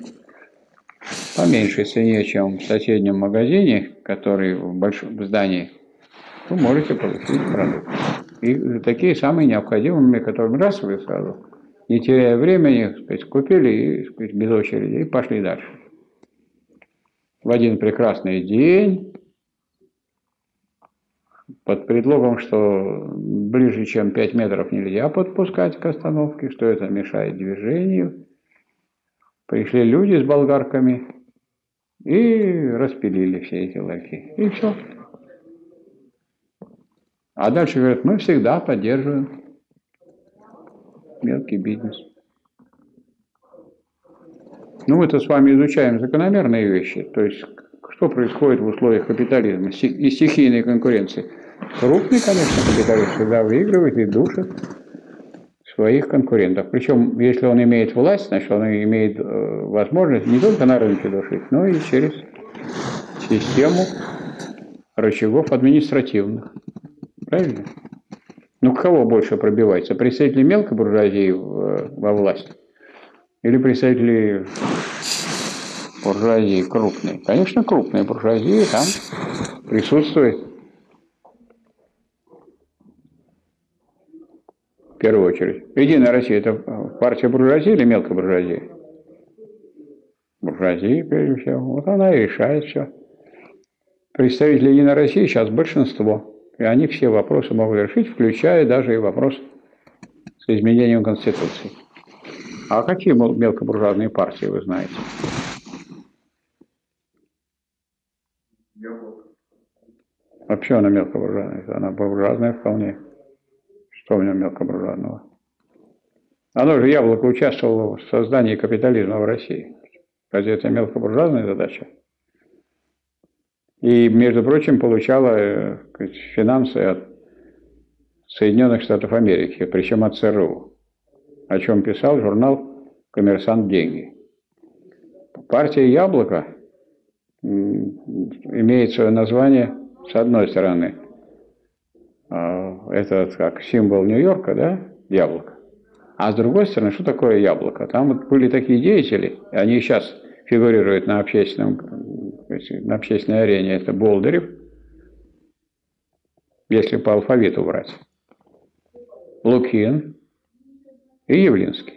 Speaker 1: по меньшей цене, чем в соседнем магазине, который в большом здании, вы можете получить продукт. И такие самые необходимые, которые раз вы сразу, не теряя времени, сказать, купили и, сказать, без очереди и пошли дальше. В один прекрасный день, под предлогом, что ближе, чем пять метров нельзя подпускать к остановке, что это мешает движению, пришли люди с болгарками и распилили все эти ларьки. И все. А дальше говорят, мы всегда поддерживаем мелкий бизнес. Ну, мы-то с вами изучаем закономерные вещи, то есть что происходит в условиях капитализма и стихийной конкуренции. Крупный, конечно, капиталист всегда выигрывает и душит своих конкурентов. Причем, если он имеет власть, значит, он имеет э, возможность не только на рынке душить, но и через систему рычагов административных. Правильно? Ну, кого больше пробивается? Представители мелкой буржуазии во власть? Или представители буржуазии крупной? Конечно, крупная буржуазия там присутствует в первую очередь. Единая Россия – это партия буржуазии или мелкой буржуазии? Буржуазия, прежде всего. Вот она и решает все. Представители Единой России сейчас большинство. И они все вопросы могут решить, включая даже и вопрос с изменением Конституции. А какие мелкобуржуазные партии вы знаете?
Speaker 2: Яблоко.
Speaker 1: Вообще она мелкобуржуазная, она буржуазная вполне. Что у нее мелкобуржуазного? Оно же, Яблоко, участвовало в создании капитализма в России. Разве это мелкобуржуазная задача? И, между прочим, получала сказать, финансы от Соединенных Штатов Америки, причем от ЦРУ, о чем писал журнал «Коммерсант. Деньги». Партия «Яблоко» имеет свое название, с одной стороны, это как символ Нью-Йорка, да, яблоко. А с другой стороны, что такое яблоко? Там вот были такие деятели, они сейчас фигурируют на общественном, на общественной арене. Это Болдырев, если по алфавиту брать, Лукин и Явлинский.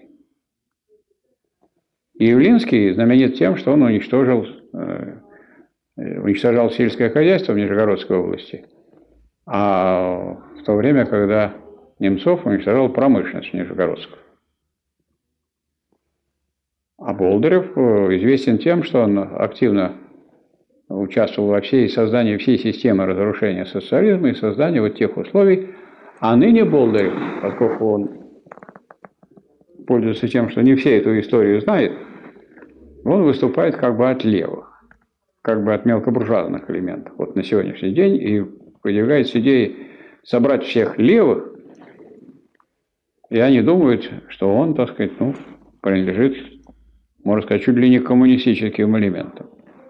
Speaker 1: И Явлинский знаменит тем, что он уничтожил, э, уничтожал сельское хозяйство в Нижегородской области, а в то время, когда Немцов уничтожал промышленность Нижегородскую. А Болдырев известен тем, что он активно участвовал во всей создании всей системы разрушения социализма и создании вот тех условий. А ныне Болдырев, поскольку он пользуется тем, что не все эту историю знают, он выступает как бы от левых, как бы от мелкобуржуазных элементов вот на сегодняшний день и предъявляется идеей собрать всех левых, и они думают, что он, так сказать, ну, принадлежит, можно сказать, чуть ли не к коммунистическим элементам.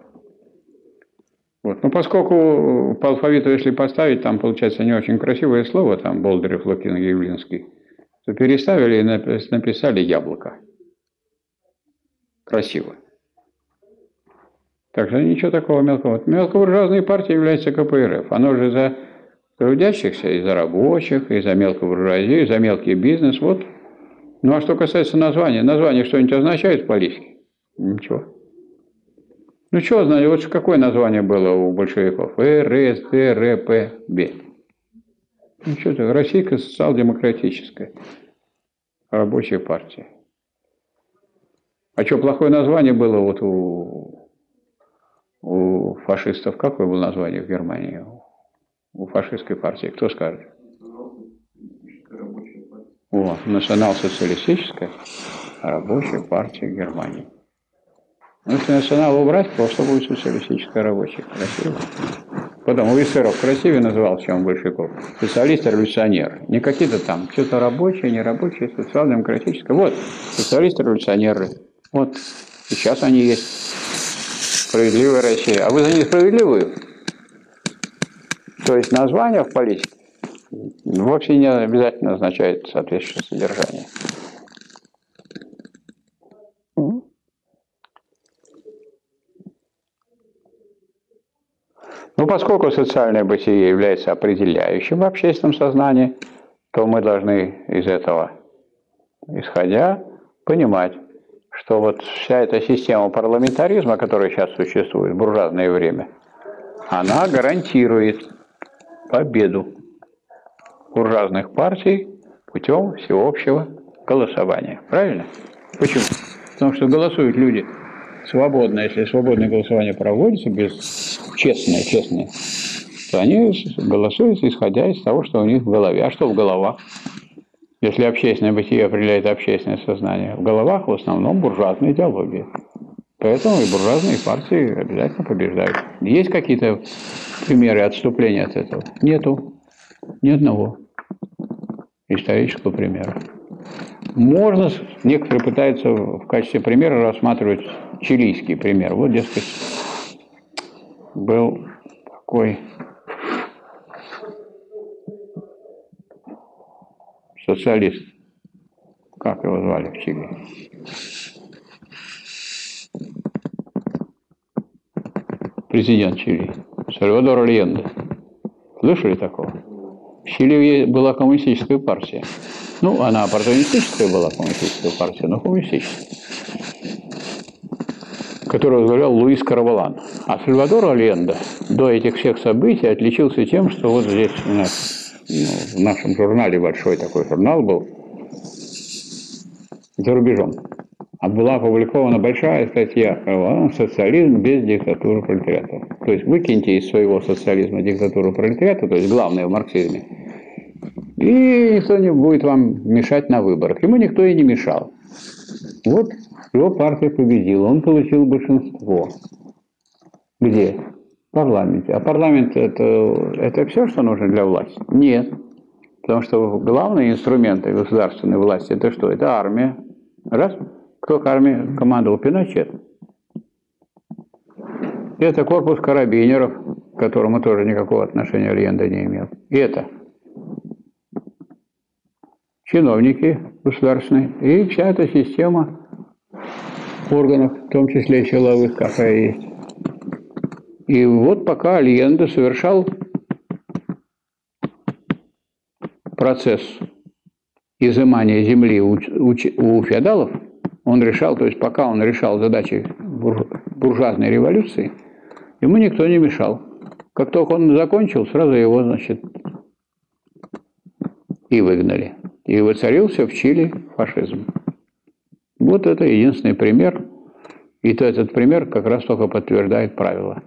Speaker 1: Вот. Но поскольку по алфавиту, если поставить, там получается не очень красивое слово, там Болдырев, Лукин, Явлинский, то переставили и написали «Яблоко». Красиво. Так что ничего такого мелкого. Мелкобуржуазной партией является ка пэ эр эф. Оно же за трудящихся, и за рабочих, и за мелкобуржуазию, и за мелкий бизнес. Вот. Ну а что касается названия, название что-нибудь означает по-лиски? Ничего. Ну что знали, вот какое название было у большевиков? эр эс дэ эр э пэ бэ. Ну что это, Российская социал-демократическая рабочая партия. А что, плохое название было вот у, у фашистов? Какое было название в Германии? У фашистской партии, кто скажет? О, национал-социалистическая рабочая партия Германии. Ну, если национал убрать, просто будет социалистическая рабочая. Красиво. Потом у эсеров красивее называл, чем большевиков. Социалисты-революционеры. Не какие-то там, что-то рабочие, нерабочие, социал-демократическое. Вот, социалисты-революционеры. Вот, сейчас они есть. Справедливая Россия. А вы за несправедливую? То есть название в политике вовсе не обязательно означает соответствующее содержание. Ну, поскольку социальное бытие является определяющим в общественном сознании, то мы должны из этого, исходя, понимать, что вот вся эта система парламентаризма, которая сейчас существует в буржуазное время, она гарантирует победу буржуазных партий путем всеобщего голосования. Правильно? Почему? Потому что голосуют люди свободно, если свободное голосование проводится, без честное, честное, то они голосуют, исходя из того, что у них в голове. А что в головах? Если общественное бытие определяет общественное сознание, в головах в основном буржуазная идеология. Поэтому и буржуазные партии обязательно побеждают. Есть какие-то примеры отступления от этого? Нету. Ни одного исторического примера. Можно, некоторые пытаются в качестве примера рассматривать чилийский пример. Вот, дескать, был такой социалист. Как его звали в Чили? Президент Чили. Сальвадор Альенде. Слышали такого? В Чили была коммунистическая партия. Ну, она оппортунистическая была, коммунистическая партия, но коммунистическая. Которую возглавлял Луис Карвалан. А Сальвадор Альенде до этих всех событий отличился тем, что вот здесь у нас, ну, в нашем журнале, большой такой журнал был, за рубежом. А была опубликована большая статья «Социализм без диктатуры пролетариата». То есть выкиньте из своего социализма диктатуру пролетариата, то есть главное в марксизме, и никто не будет вам мешать на выборах. Ему никто и не мешал. Вот его партия победила, он получил большинство. Где? В парламенте. А парламент это, это все, что нужно для власти? Нет. Потому что главные инструменты государственной власти это что? Это армия. Раз. Кто к армии командовал? Пиночет. Это корпус карабинеров, к которому тоже никакого отношения Альенде не имел. И это чиновники государственные и вся эта система органов, в том числе силовых, какая есть. И вот пока Альенде совершал процесс изымания земли у, у, у феодалов, он решал, то есть пока он решал задачи бурж, буржуазной революции, ему никто не мешал. Как только он закончил, сразу его, значит, и выгнали. И воцарился в Чили фашизм. Вот это единственный пример. И то этот пример как раз только подтверждает правило.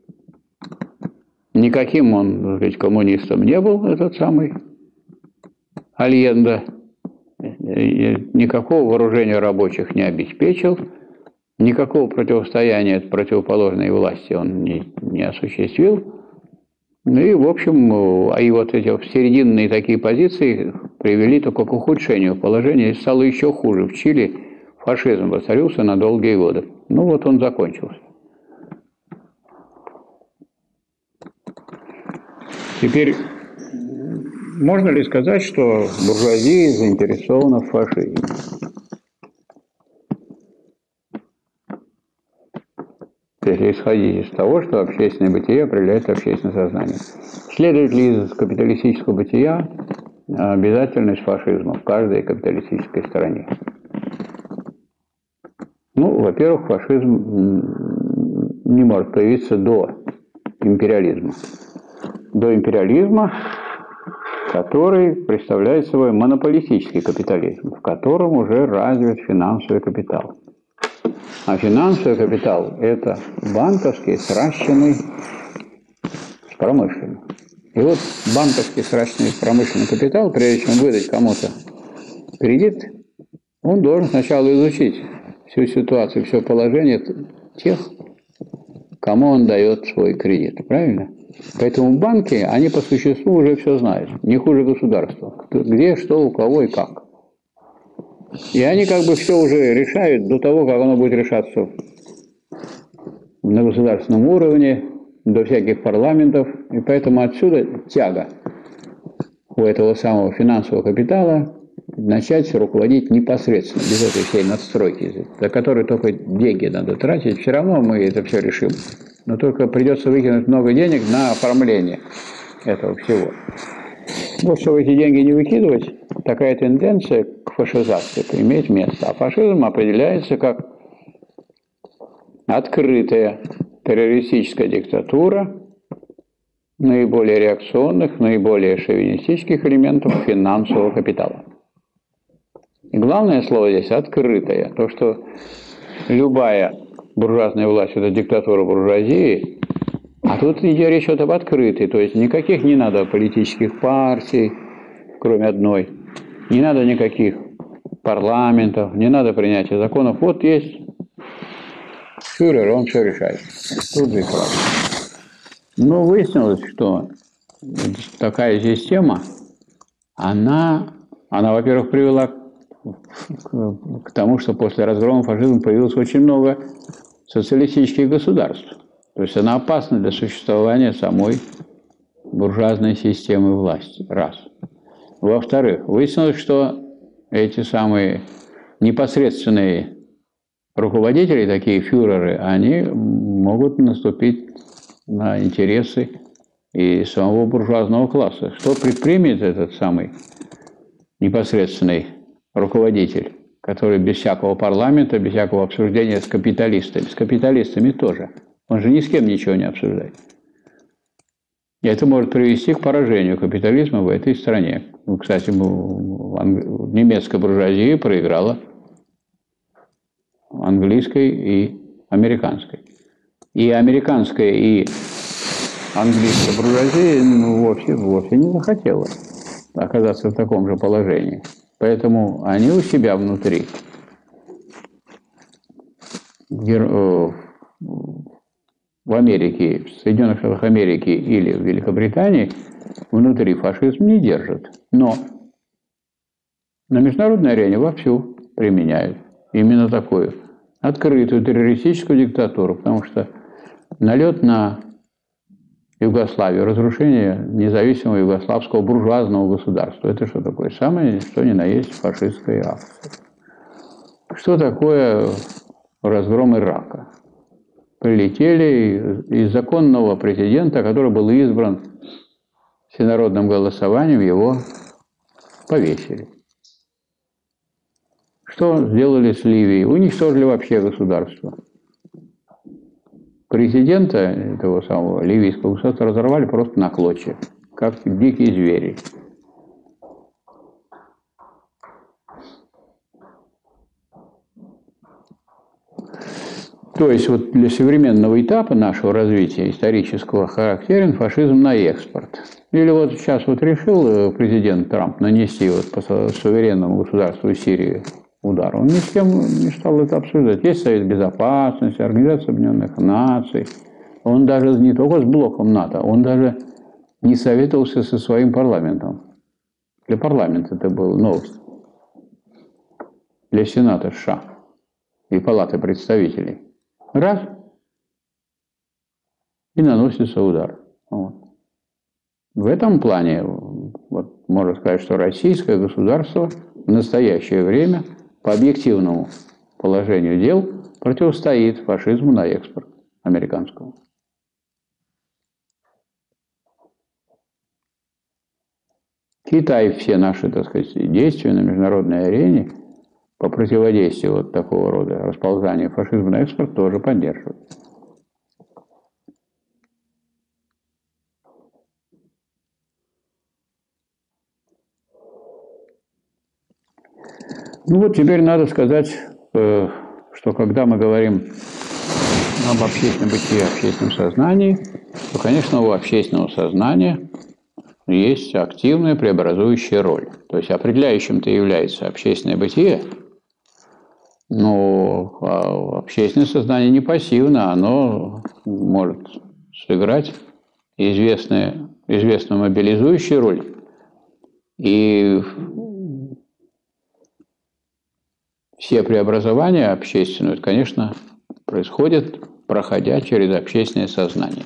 Speaker 1: Никаким он, так сказать, коммунистом не был, этот самый Альенде. Никакого вооружения рабочих не обеспечил. Никакого противостояния противоположной власти он не, не осуществил. Ну и, в общем, и вот эти серединные такие позиции привели только к ухудшению положения. И стало еще хуже. В Чили фашизм воцарился на долгие годы. Ну вот он закончился. Теперь, можно ли сказать, что буржуазия заинтересована в фашизме? Если исходить из того, что общественное бытие определяет общественное сознание. Следует ли из капиталистического бытия обязательность фашизма в каждой капиталистической стране? Ну, во-первых, фашизм не может появиться до империализма. До империализма, который представляет собой монополистический капитализм, в котором уже развит финансовый капитал. А финансовый капитал – это банковский, сращенный с промышленным. И вот банковский, сращенный с промышленным капитал, прежде чем выдать кому-то кредит, он должен сначала изучить всю ситуацию, все положение тех, кому он дает свой кредит. Правильно? Поэтому банки, они по существу уже все знают. Не хуже государства. Где, что, у кого и как. И они как бы все уже решают до того, как оно будет решаться на государственном уровне, до всяких парламентов. И поэтому отсюда тяга у этого самого финансового капитала начать руководить непосредственно, без этой всей надстройки, за которой только деньги надо тратить. Все равно мы это все решим. Но только придется выкинуть много денег на оформление этого всего. Вот, чтобы эти деньги не выкидывать, такая тенденция к фашизации имеет место. А фашизм определяется как открытая террористическая диктатура наиболее реакционных, наиболее шовинистических элементов финансового капитала. И главное слово здесь открытая. То, что любая буржуазная власть – это диктатура буржуазии, А тут идет речь вот об открытой, то есть никаких не надо политических партий, кроме одной, не надо никаких парламентов, не надо принятия законов. Вот есть фюрер, он все решает. Тут же и сразу. Но выяснилось, что такая система, она, она во-первых, привела к, к тому, что после разгрома фашизма появилось очень много социалистических государств. То есть она опасна для существования самой буржуазной системы власти. Раз. Во-вторых, выяснилось, что эти самые непосредственные руководители, такие фюреры, они могут наступить на интересы и самого буржуазного класса. Что предпримет этот самый непосредственный руководитель, который без всякого парламента, без всякого обсуждения с капиталистами, с капиталистами тоже. Он же ни с кем ничего не обсуждает. И это может привести к поражению капитализма в этой стране. Кстати, немецкая буржуазия проиграла английской и американской. И американская, и английская буржуазия ну, вовсе, вовсе не захотела оказаться в таком же положении. Поэтому они у себя внутри в Америке, в Соединенных Штатах Америки или в Великобритании внутри фашизм не держат. Но на международной арене вовсю применяют именно такую открытую террористическую диктатуру, потому что налет на Югославию, разрушение независимого югославского буржуазного государства. Это что такое? Самое, что ни на есть, фашистская акция. Что такое разгром Ирака? Прилетели из законного президента, который был избран всенародным голосованием, его повесили. Что сделали с Ливией? Уничтожили вообще государство. Президента этого самого ливийского государства разорвали просто на клочья, как дикие звери. То есть вот для современного этапа нашего развития исторического характерен фашизм на экспорт. Или вот сейчас вот решил президент Трамп нанести вот по суверенному государству Сирии удар. Он ни с кем не стал это обсуждать. Есть Совет Безопасности, Организация Объединенных Наций. Он даже не только с блоком НАТО, он даже не советовался со своим парламентом. Для парламента это была новость. Для Сената США и Палаты представителей. Раз. И наносится удар. Вот. В этом плане, вот, можно сказать, что российское государство в настоящее время по объективному положению дел противостоит фашизму на экспорт американскому. Китай все наши, так сказать, действия на международной арене по противодействию вот такого рода расползания фашизма на экспорт тоже поддерживает. Ну вот теперь надо сказать, что когда мы говорим об общественном бытии, общественном сознании, то, конечно, у общественного сознания есть активная преобразующая роль. То есть определяющим-то является общественное бытие, но общественное сознание не пассивно, оно может сыграть известную, известную мобилизующую роль. И все преобразования общественные, конечно, происходят, проходя через общественное сознание.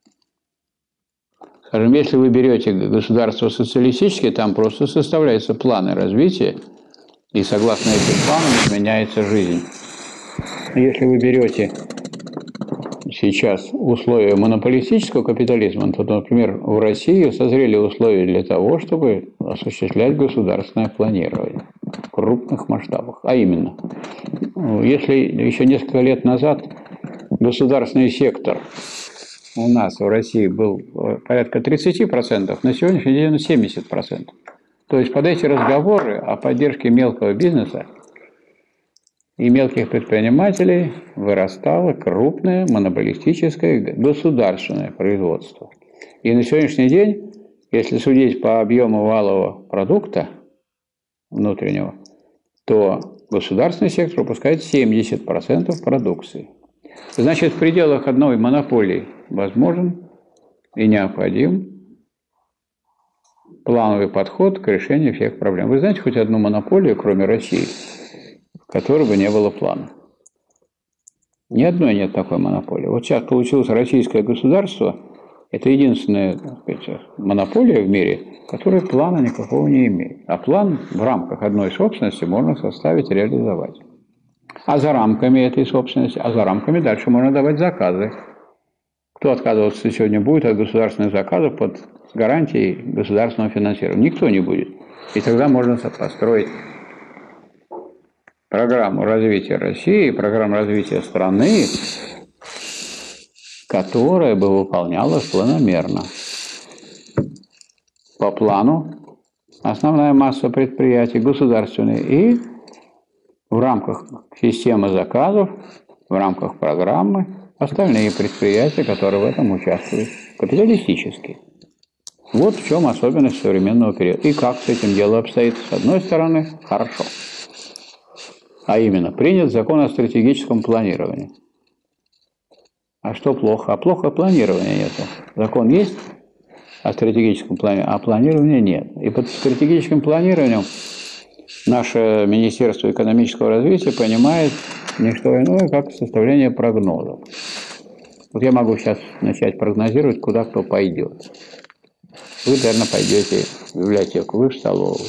Speaker 1: Скажем, если вы берете государство социалистическое, там просто составляются планы развития, и согласно этим планам изменяется жизнь. Если вы берете сейчас условия монополистического капитализма, то, например, в России созрели условия для того, чтобы осуществлять государственное планирование в крупных масштабах. А именно, если еще несколько лет назад государственный сектор у нас в России был порядка тридцать процентов, на сегодняшний день семьдесят процентов. То есть под эти разговоры о поддержке мелкого бизнеса и мелких предпринимателей вырастало крупное монополистическое государственное производство. И на сегодняшний день, если судить по объему валового продукта внутреннего, то государственный сектор выпускает семьдесят процентов продукции. Значит, в пределах одной монополии возможен и необходим плановый подход к решению всех проблем. Вы знаете хоть одну монополию, кроме России, в которой бы не было плана? Ни одной нет такой монополии. Вот сейчас получилось российское государство, это единственная, так сказать, монополия в мире, которая плана никакого не имеет. А план в рамках одной собственности можно составить и реализовать. А за рамками этой собственности, а за рамками дальше можно давать заказы. Кто отказываться сегодня будет от государственных заказов под гарантией государственного финансирования? Никто не будет. И тогда можно построить программу развития России, программу развития страны, которая бы выполнялась планомерно. По плану основная масса предприятий государственные и в рамках системы заказов, в рамках программы остальные предприятия, которые в этом участвуют, капиталистические. Вот в чем особенность современного периода. И как с этим дело обстоит? С одной стороны, хорошо. А именно, принят закон о стратегическом планировании. А что плохо? А плохо планирования нет. Закон есть о стратегическом планировании, а планирования нет. И под стратегическим планированием наше Министерство экономического развития понимает не что иное, как составление прогнозов. Вот я могу сейчас начать прогнозировать, куда кто пойдет. Вы, наверное, пойдете в библиотеку, вы в столовую.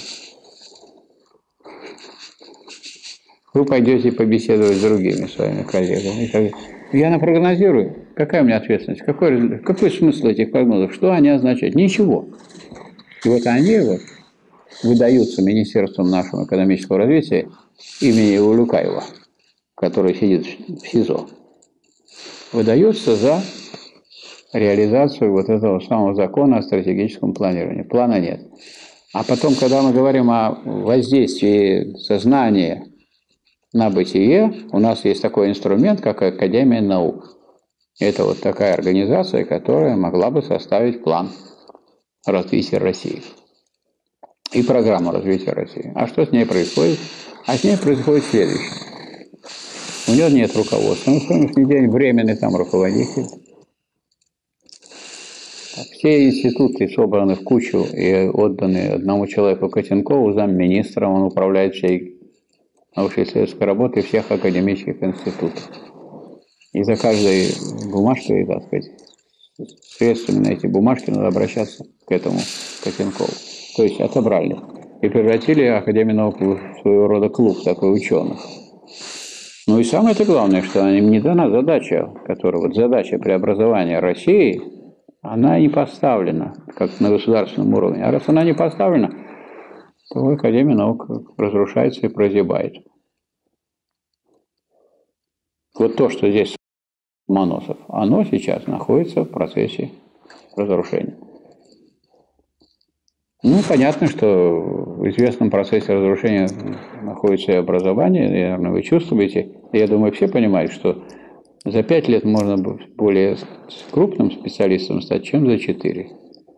Speaker 1: Вы пойдете побеседовать с другими своими коллегами. Я напрогнозирую. Какая у меня ответственность? Какой, какой смысл этих прогнозов? Что они означают? Ничего. И вот они вот выдаются Министерством нашего экономического развития имени Улюкаева, который сидит в СИЗО, выдаются за реализацию вот этого самого закона о стратегическом планировании. Плана нет. А потом, когда мы говорим о воздействии сознания на бытие, у нас есть такой инструмент, как Академия наук. Это вот такая организация, которая могла бы составить план развития России и программу развития России. А что с ней происходит? А с ней происходит следующее. У нее нет руководства. На сегодняшний день временный там руководитель. Все институты собраны в кучу и отданы одному человеку Котенкову, замминистра. Он управляет всей научно-исследовательской работой всех академических институтов. И за каждой бумажкой, так сказать, средствами на эти бумажки надо обращаться к этому Котенкову. То есть отобрали и превратили Академию наук в своего рода клуб такой ученых. Ну и самое-то главное, что им не дана задача, которая вот задача преобразования России, она не поставлена, как на государственном уровне. А раз она не поставлена, то Академия наук разрушается и прозябает. Вот то, что здесь Моносов, оно сейчас находится в процессе разрушения. Ну, понятно, что в известном процессе разрушения находится и образование, наверное, вы чувствуете. Я думаю, все понимают, что за пять лет можно быть более крупным специалистом стать, чем за четыре.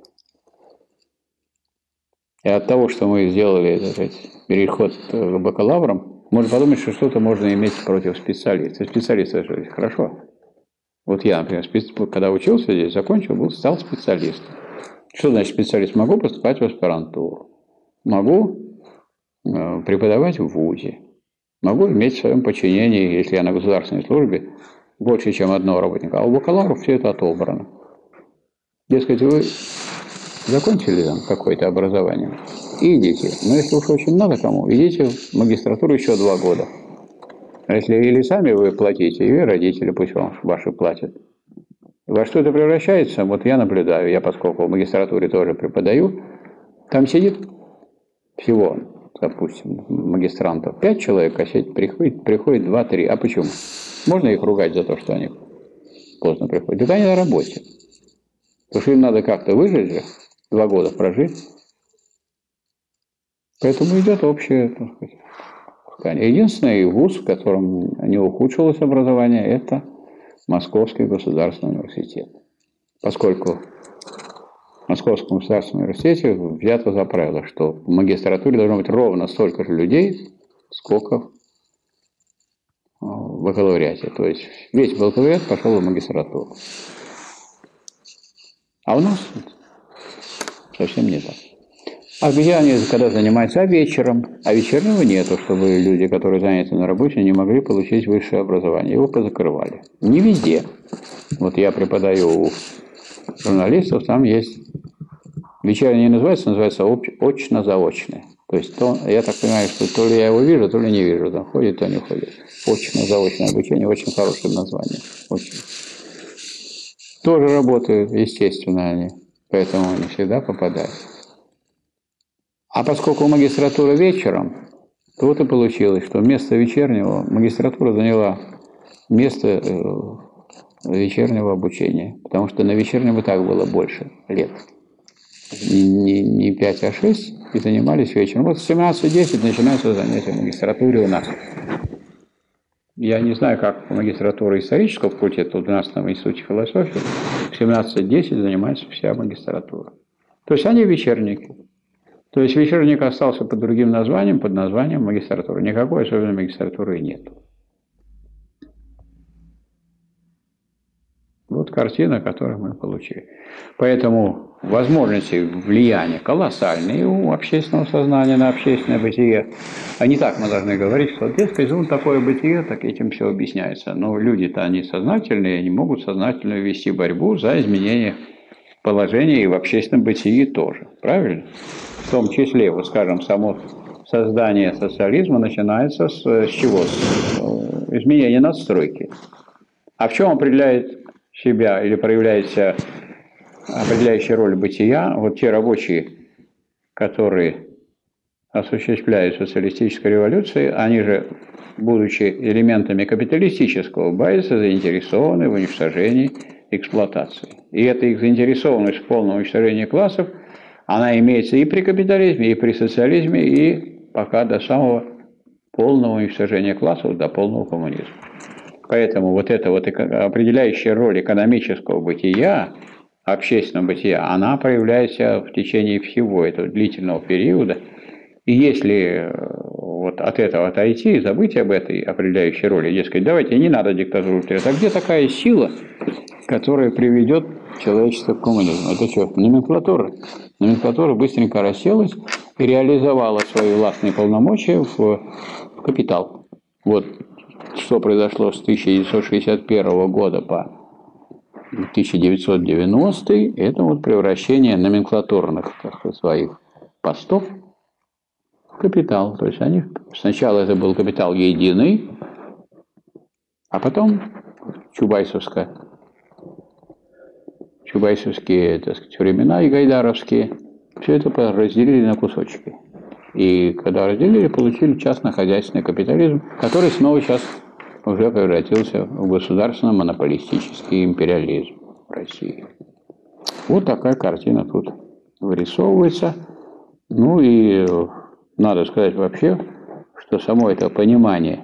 Speaker 1: И от того, что мы сделали, так сказать, переход к бакалаврам, можно подумать, что что-то можно иметь против специалиста. Специалист – это же хорошо. Вот я, например, когда учился здесь, закончил, был, стал специалистом. Что значит специалист? Могу поступать в аспирантуру, могу э, преподавать в вузе, могу иметь в своем подчинении, если я на государственной службе, больше, чем одного работника. А у бакалавров все это отобрано. Дескать, вы закончили там какое-то образование и идите. Но если уж очень много кому, идите в магистратуру еще два года. А если или сами вы платите, или родители пусть вам ваши платят. Во что это превращается? Вот я наблюдаю, я поскольку в магистратуре тоже преподаю, там сидит всего, допустим, магистрантов пять человек, а приходит, приходит два-три. А почему? Можно их ругать за то, что они поздно приходят? Так они на работе. Потому что им надо как-то выжить же, два года прожить. Поэтому идет общее, так сказать, Единственный вуз, в котором не ухудшилось образование, это Московский государственный университет. Поскольку в Московском государственном университете взято за правило, что в магистратуре должно быть ровно столько же людей, сколько в бакалавриате. То есть весь бакалавриат пошел в магистратуру. А у нас совсем не так. А где они, когда занимаются? А вечером. А вечернего нету, чтобы люди, которые заняты на работе, не могли получить высшее образование. Его позакрывали. Не везде. Вот я преподаю у журналистов, там есть вечернее не называется, называется очно-заочное. То есть то, я так понимаю, что то ли я его вижу, то ли не вижу. Там ходит, то не ходит. Очно-заочное обучение, очень хорошее название. Очень. Тоже работают, естественно, они. Поэтому не всегда попадают. А поскольку магистратура вечером, то вот и получилось, что вместо вечернего магистратура заняла место вечернего обучения. Потому что на вечернем и так было больше лет. Не, не, не пять, а шесть, и занимались вечером. Вот в семнадцать десять начинаются занятия в магистратуре у нас. Я не знаю, как магистратура исторического факультета, у нас там в Институте философии, в семнадцать десять занимается вся магистратура. То есть они вечерники. То есть вечерник остался под другим названием, под названием магистратуры. Никакой особенной магистратуры нет. Вот картина, которую мы получили. Поэтому возможности влияния колоссальные у общественного сознания на общественное бытие. А не так мы должны говорить, что, дескать, ну, такое бытие, так этим все объясняется. Но люди-то, они сознательные, они могут сознательно вести борьбу за изменение положения и в общественном бытии тоже. Правильно? В том числе, вот скажем, само создание социализма начинается с, с чего? С изменения надстройки. А в чем определяет себя или проявляется определяющая роль бытия? Вот те рабочие, которые осуществляют социалистическую революцию, они же, будучи элементами капиталистического базиса, заинтересованы в уничтожении эксплуатации. И эта их заинтересованность в полном уничтожении классов, она имеется и при капитализме, и при социализме, и пока до самого полного уничтожения классов, до полного коммунизма. Поэтому вот эта вот определяющая роль экономического бытия, общественного бытия, она проявляется в течение всего этого длительного периода. И если вот от этого отойти и забыть об этой определяющей роли, дескать, давайте, не надо диктатуру, а где такая сила, которая приведет человечество к коммунизму? Это что, номенклатура? Номенклатура быстренько расселась и реализовала свои властные полномочия в, в капитал. Вот что произошло с тысяча девятьсот шестьдесят первого года по тысяча девятьсот девяностый, это вот превращение номенклатурных, так сказать, своих постов в капитал. То есть они сначала это был капитал единый, а потом чубайсовская, чубайсовские, так сказать, времена и гайдаровские, все это разделили на кусочки. И когда разделили, получили частно-хозяйственный капитализм, который снова сейчас уже превратился в государственно-монополистический империализм в России. Вот такая картина тут вырисовывается. Ну и надо сказать вообще, что само это понимание,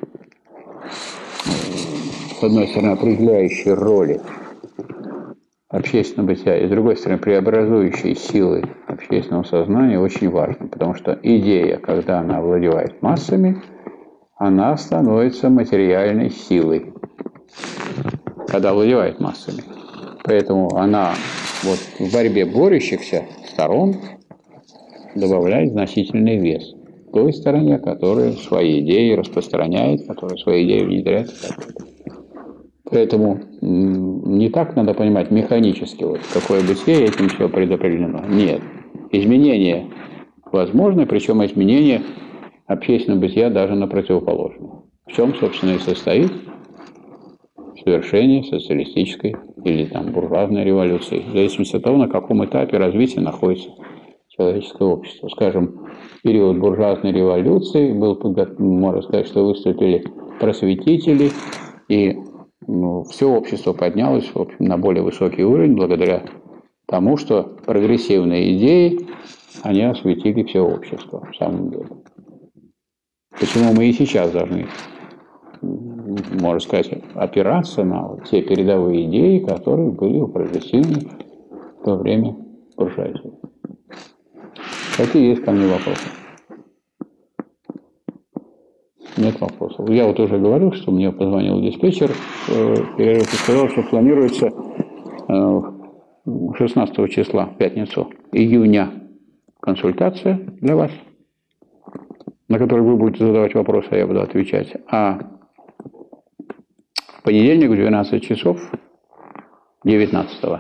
Speaker 1: с одной стороны, определяющей роли общественного бытия, и с другой стороны, преобразующей силы общественного сознания очень важно, потому что идея, когда она овладевает массами, она становится материальной силой, когда овладевает массами. Поэтому она вот в борьбе борющихся сторон добавляет значительный вес той стороне, которая свои идеи распространяет, которая свои идеи внедряет. Поэтому не так надо понимать механически, вот какое бытие, этим все предопределено. Нет. Изменения возможны, причем изменения общественного бытия даже на противоположное. В чем, собственно, и состоит совершение социалистической или там буржуазной революции, в зависимости от того, на каком этапе развития находится человеческое общество. Скажем, в период буржуазной революции был, можно сказать, что выступили просветители, и ну, все общество поднялось, в общем, на более высокий уровень благодаря тому, что прогрессивные идеи, они осветили все общество, в самом деле. Почему мы и сейчас должны, можно сказать, опираться на вот те передовые идеи, которые были у прогрессивных в то время буржуазии. Какие есть ко мне вопросы? Нет вопросов. Я вот уже говорил, что мне позвонил диспетчер и сказал, что планируется шестнадцатого числа, в пятницу, июня, консультация для вас, на которой вы будете задавать вопросы, а я буду отвечать. А в понедельник в двенадцать часов девятнадцатого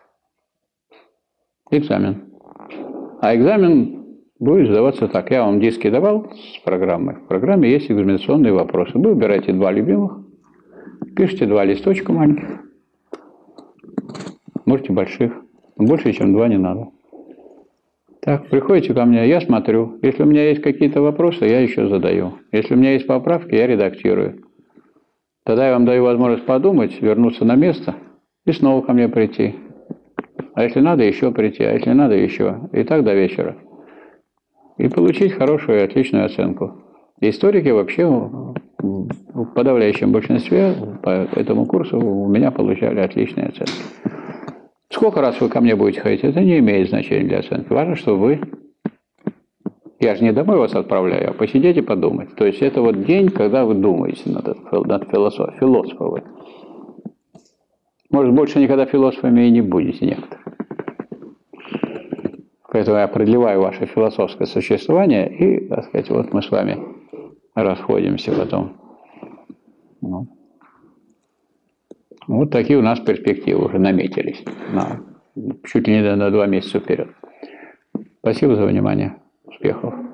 Speaker 1: экзамен. А экзамен будет сдаваться так. Я вам диски давал с программой. В программе есть экзаменационные вопросы. Вы выбираете два любимых, пишите два листочка маленьких. Можете больших. Больше, чем два, не надо. Так, приходите ко мне, я смотрю. Если у меня есть какие-то вопросы, я еще задаю. Если у меня есть поправки, я редактирую. Тогда я вам даю возможность подумать, вернуться на место и снова ко мне прийти. А если надо, еще прийти. А если надо, еще. И так до вечера. И получить хорошую и отличную оценку. Историки вообще в подавляющем большинстве по этому курсу у меня получали отличные оценки. Сколько раз вы ко мне будете ходить, это не имеет значения для оценки. Важно, что вы... Я же не домой вас отправляю, а посидеть и подумать. То есть это вот день, когда вы думаете над, над философией. Философы вы. Может, больше никогда философами и не будете некоторые. Поэтому я продлеваю ваше философское существование, и, так сказать, вот мы с вами расходимся потом. Ну. Вот такие у нас перспективы уже наметились. На, чуть ли не на два месяца вперед. Спасибо за внимание. Успехов.